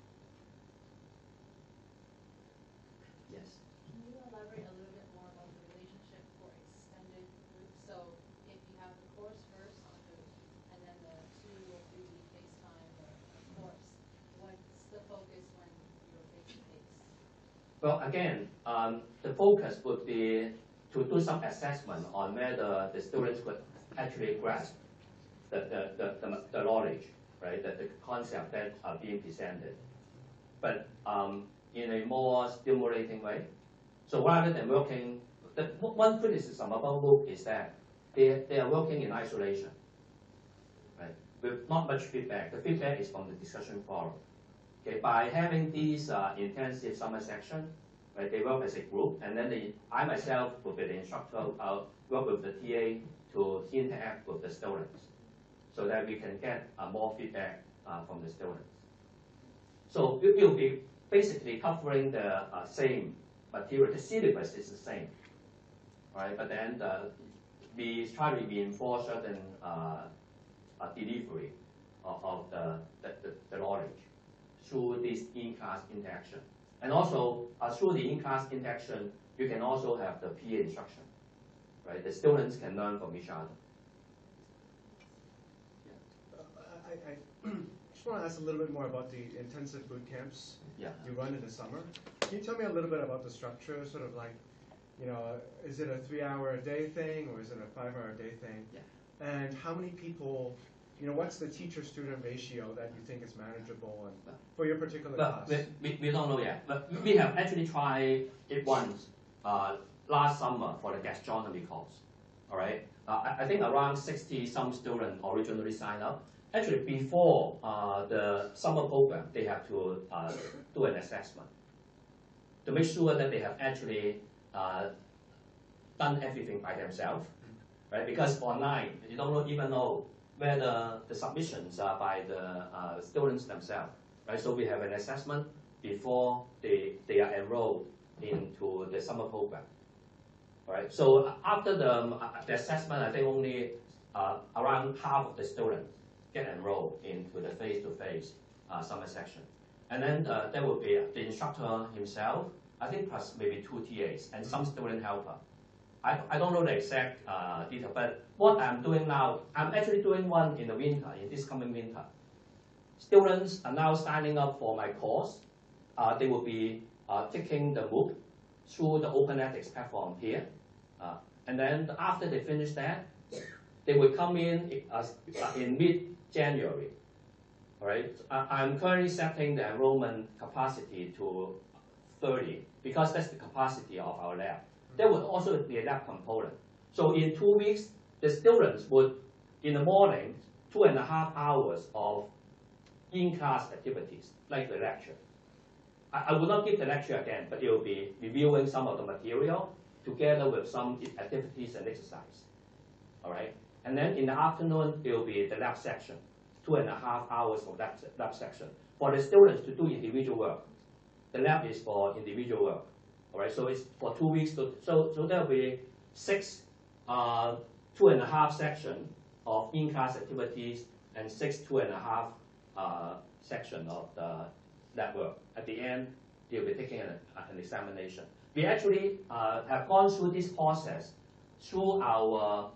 Yes? Can you elaborate a little bit more about the relationship for extended groups? So if you have the course first on the, and then the two or three week FaceTime or a course, what's the focus when you're face-to-face? Well, again, um, the focus would be to do some assessment on whether the students could actually grasp the, the, the, the, the knowledge, right, the, the concept that are being presented, but um, in a more stimulating way. So rather than working, the, one criticism about MOOC is that they, they are working in isolation, right, with not much feedback. The feedback is from the discussion forum. Okay, by having these uh, intensive summer section, right, they work as a group, and then they, I myself will be the instructor, I'll work with the T A to interact with the students, so that we can get uh, more feedback uh, from the students. So it will be basically covering the uh, same material. The syllabus is the same, right? But then the, we try to reinforce certain uh, uh, delivery of, of the, the, the, the knowledge through this in-class interaction. And also, uh, through the in-class interaction, you can also have the peer instruction, right? The students can learn from each other. Uh, I, I just want to ask a little bit more about the intensive boot camps yeah. you run in the summer. Can you tell me a little bit about the structure, sort of like, you know, is it a three-hour a day thing, or is it a five-hour a day thing? Yeah. And how many people, you know, what's the teacher-student ratio that you think is manageable and for your particular but class? We, we, we don't know yet, but we have actually tried it once uh, last summer for the gastronomy course, all right? Uh, I, I think around sixty some students originally signed up. Actually, before uh, the summer program, they have to uh, do an assessment to make sure that they have actually uh, done everything by themselves, right? Because online, you don't even know whether the submissions are by the uh, students themselves, right? So we have an assessment before they, they are enrolled into the summer program, right? So after the, uh, the assessment, I think only uh, around half of the students get enrolled into the face-to-face uh, summer section. And then uh, there will be the instructor himself, I think plus maybe two T As and some student helper. I, I don't know the exact uh, detail, but what I'm doing now, I'm actually doing one in the winter, in this coming winter. Students are now signing up for my course. Uh, they will be uh, taking the MOOC through the Open Ethics platform here. Uh, and then after they finish that, they will come in uh, in mid-January. All right? I'm currently setting the enrollment capacity to thirty because that's the capacity of our lab. There would also be a lab component. So in two weeks, the students would, in the morning, two and a half hours of in-class activities, like the lecture. I, I will not give the lecture again, but it will be reviewing some of the material together with some activities and exercise. All right? And then in the afternoon, it will be the lab section, two and a half hours of lab, lab section. For the students to do individual work. The lab is for individual work. All right, so it's for two weeks. To, so, so there will be six, uh, two and a half section of in-class activities and six two and a half uh, section of the lab work. At the end, you'll be taking an, an examination. We actually uh, have gone through this process through our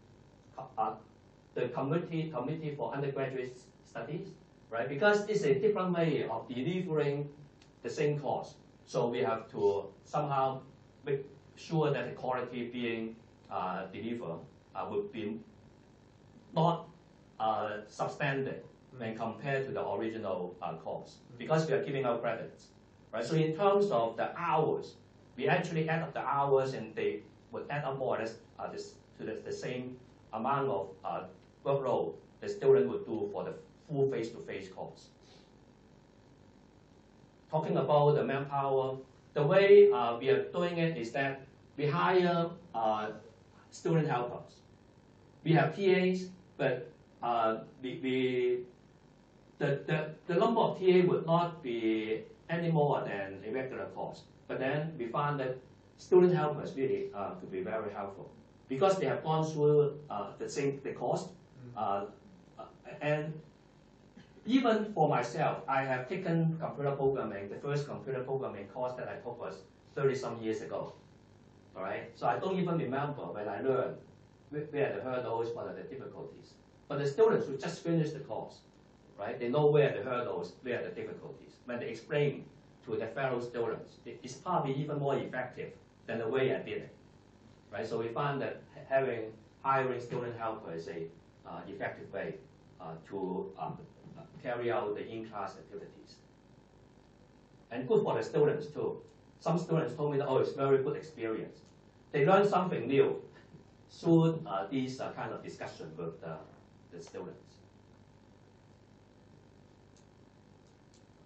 uh, the committee committee for undergraduate studies, right? Because it's a different way of delivering the same course. So we have to somehow make sure that the quality being uh, delivered uh, would be not uh, substandard when compared to the original uh, course, because we are giving out credits, right? So in terms of the hours, we actually add up the hours, and they would add up more or less uh, this, to the, the same amount of uh, workload the student would do for the full face-to-face course. Talking about the manpower, the way uh, we are doing it is that we hire uh, student helpers. We have T As, but uh, we, we the, the, the number of T A would not be any more than a regular course. But then we found that student helpers really uh, could be very helpful because they have gone through uh, the same the course, uh, and even for myself, I have taken computer programming. The first computer programming course that I took was thirty some years ago. All right, so I don't even remember when I learned where the hurdles, what are the difficulties. But the students who just finished the course, right, they know where the hurdles, where the difficulties. When they explain to their fellow students, it's probably even more effective than the way I did it. Right, so we found that having hiring student helpers is a uh, effective way uh, to um, carry out the in-class activities. And good for the students too. Some students told me that, oh, it's very good experience. They learn something new through uh, these uh, kind of discussion with the, the students.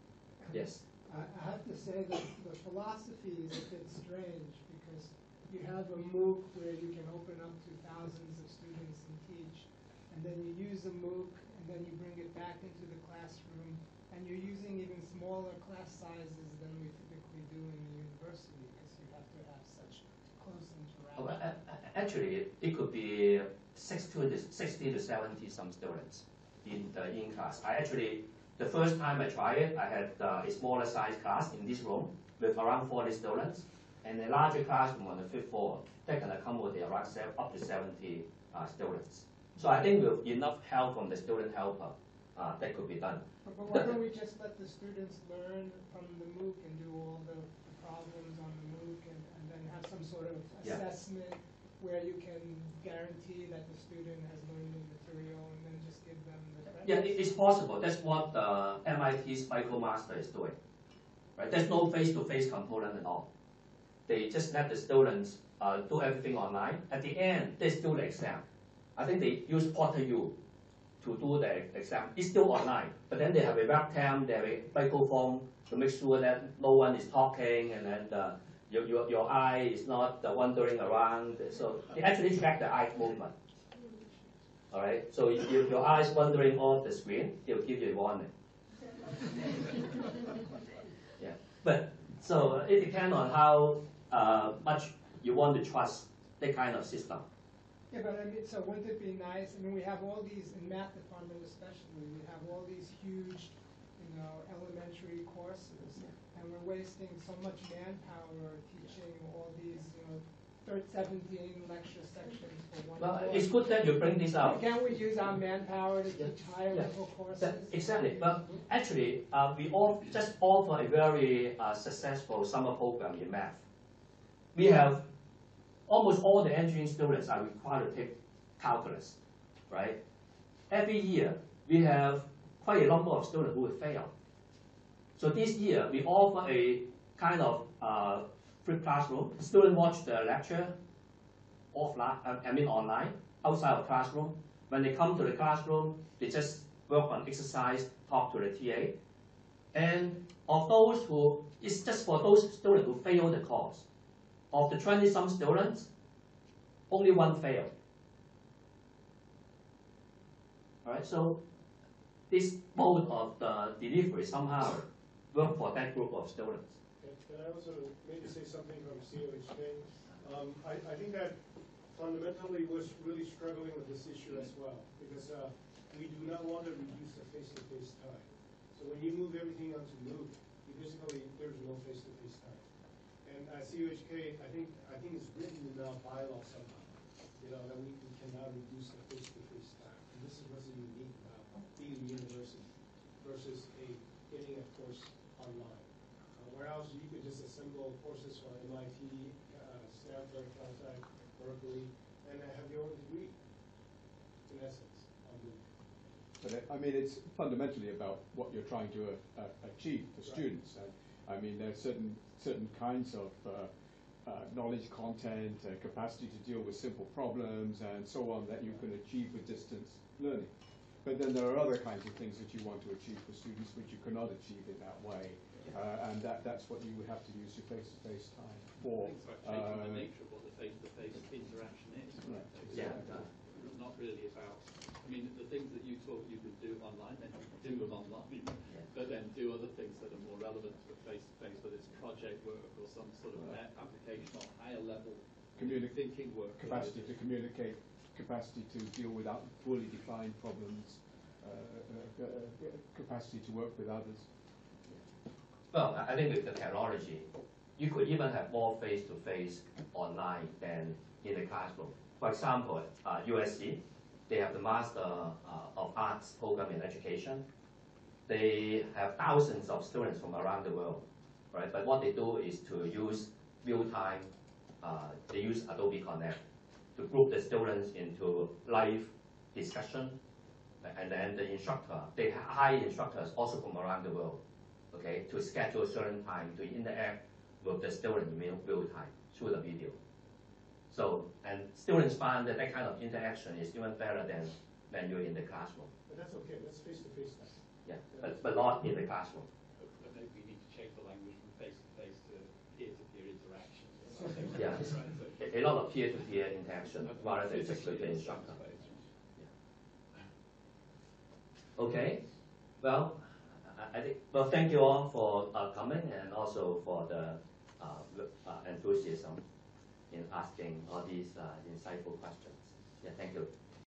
Yes. I I have to say that the philosophy is a bit strange because you have a MOOC where you can open up to thousands of students and teach, and then you use a MOOC and then you bring it back into the classroom, and you're using even smaller class sizes than we typically do in the university because you have to have such close Oh, interaction. uh, uh, actually, it could be sixty to, sixty to seventy some students in the in class. I actually, the first time I tried it, I had uh, a smaller size class in this room with around forty students, and a larger classroom on the fifth floor that can accommodate around seven, up to seventy uh, students. So I think with enough help from the student helper, uh, that could be done. But, but why don't we just let the students learn from the MOOC and do all the, the problems on the MOOC and, and then have some sort of Yeah. assessment where you can guarantee that the student has learned the material and then just give them the credits? Yeah, it, it's possible. That's what the M I T's MicroMaster is doing. Right? There's no face-to-face component at all. They just let the students uh, do everything online. At the end, they still the exam. I think they use Porter U to do the exam. It's still online, but then they have a webcam, they have a microphone to make sure that no one is talking, and then uh, your, your, your eye is not uh, wandering around. So they actually track the eye movement. All right. So if your eye is wandering off the screen, they'll give you a warning. Yeah. But so it depends on how uh, much you want to trust that kind of system. Yeah, but I mean, so wouldn't it be nice, I mean, we have all these, in math department especially, we have all these huge, you know, elementary courses, and we're wasting so much manpower teaching all these, you know, third, seventeen lecture sections for one Well, course. it's good that you bring this out. Can't we use our manpower to teach higher Yeah. level courses? That, exactly. But actually, uh, we all just offer a very uh, successful summer program in math. We have almost all the engineering students are required to take calculus, right? Every year, we have quite a number of students who will fail. So this year, we offer a kind of uh, flipped classroom. Students watch the lecture offline, I mean online, outside of classroom. When they come to the classroom, they just work on exercise, talk to the T A. And of those who, it's just for those students who fail the course. Of the twenty-some students, only one failed. All right, so this mode of the delivery somehow worked for that group of students. Can I also maybe say something from C O H K? Um, I, I think that fundamentally was really struggling with this issue as well, because uh, we do not want to reduce the face-to-face time. So when you move everything onto MOOC, you basically, there's no face-to-face time. And at C O H K, I think I think it's written in our bylaw somehow, you know, that we, we cannot reduce the face-to-face time. And this is what's unique about being a university versus a getting a course online. Uh, where else you could just assemble courses from M I T, uh, Stanford, Caltech, Berkeley, and have your own degree, in essence, on MOOC. But I mean, it's fundamentally about what you're trying to uh, uh, achieve for Right. students. And, I mean, there's certain certain kinds of uh, uh, knowledge content, uh, capacity to deal with simple problems, and so on that you can achieve with distance learning. But then there are other kinds of things that you want to achieve for students which you cannot achieve in that way, uh, and that that's what you would have to use your face-to-face time for. It's like changing Uh, the nature of what the face-to-face interaction is. Right. It's Yeah. not, not really about, I mean, the things that you taught you could do online, then you can do them online, but then do other things that are more relevant to face-to-face, whether it's project work or some sort of Right. application or higher level Communi- thinking work. capacity to communicate, capacity to deal with out- fully defined problems, uh, uh, uh, capacity to work with others. Well, I I think with the technology, you could even have more face-to-face online than in the classroom. For example, uh, U S C, they have the Master uh, of Arts program in education. They have thousands of students from around the world, right? But what they do is to use real-time, uh, they use Adobe Connect to group the students into live discussion, and then the instructor, they hire instructors also from around the world, okay, to schedule a certain time to interact with the student in real, real time through the video. So, and students find that that kind of interaction is even better than when you're in the classroom. But that's okay, that's face-to-face time. Yeah, but, but not in the classroom. But maybe we change the language from face-to-face to peer-to-peer interaction. or something like Yeah, that, right? So, a, a lot of peer-to-peer interaction rather than just with the instructor. Okay, well, I, I think, well, thank you all for uh, coming and also for the uh, uh, enthusiasm in asking all these uh, insightful questions. Yeah, thank you.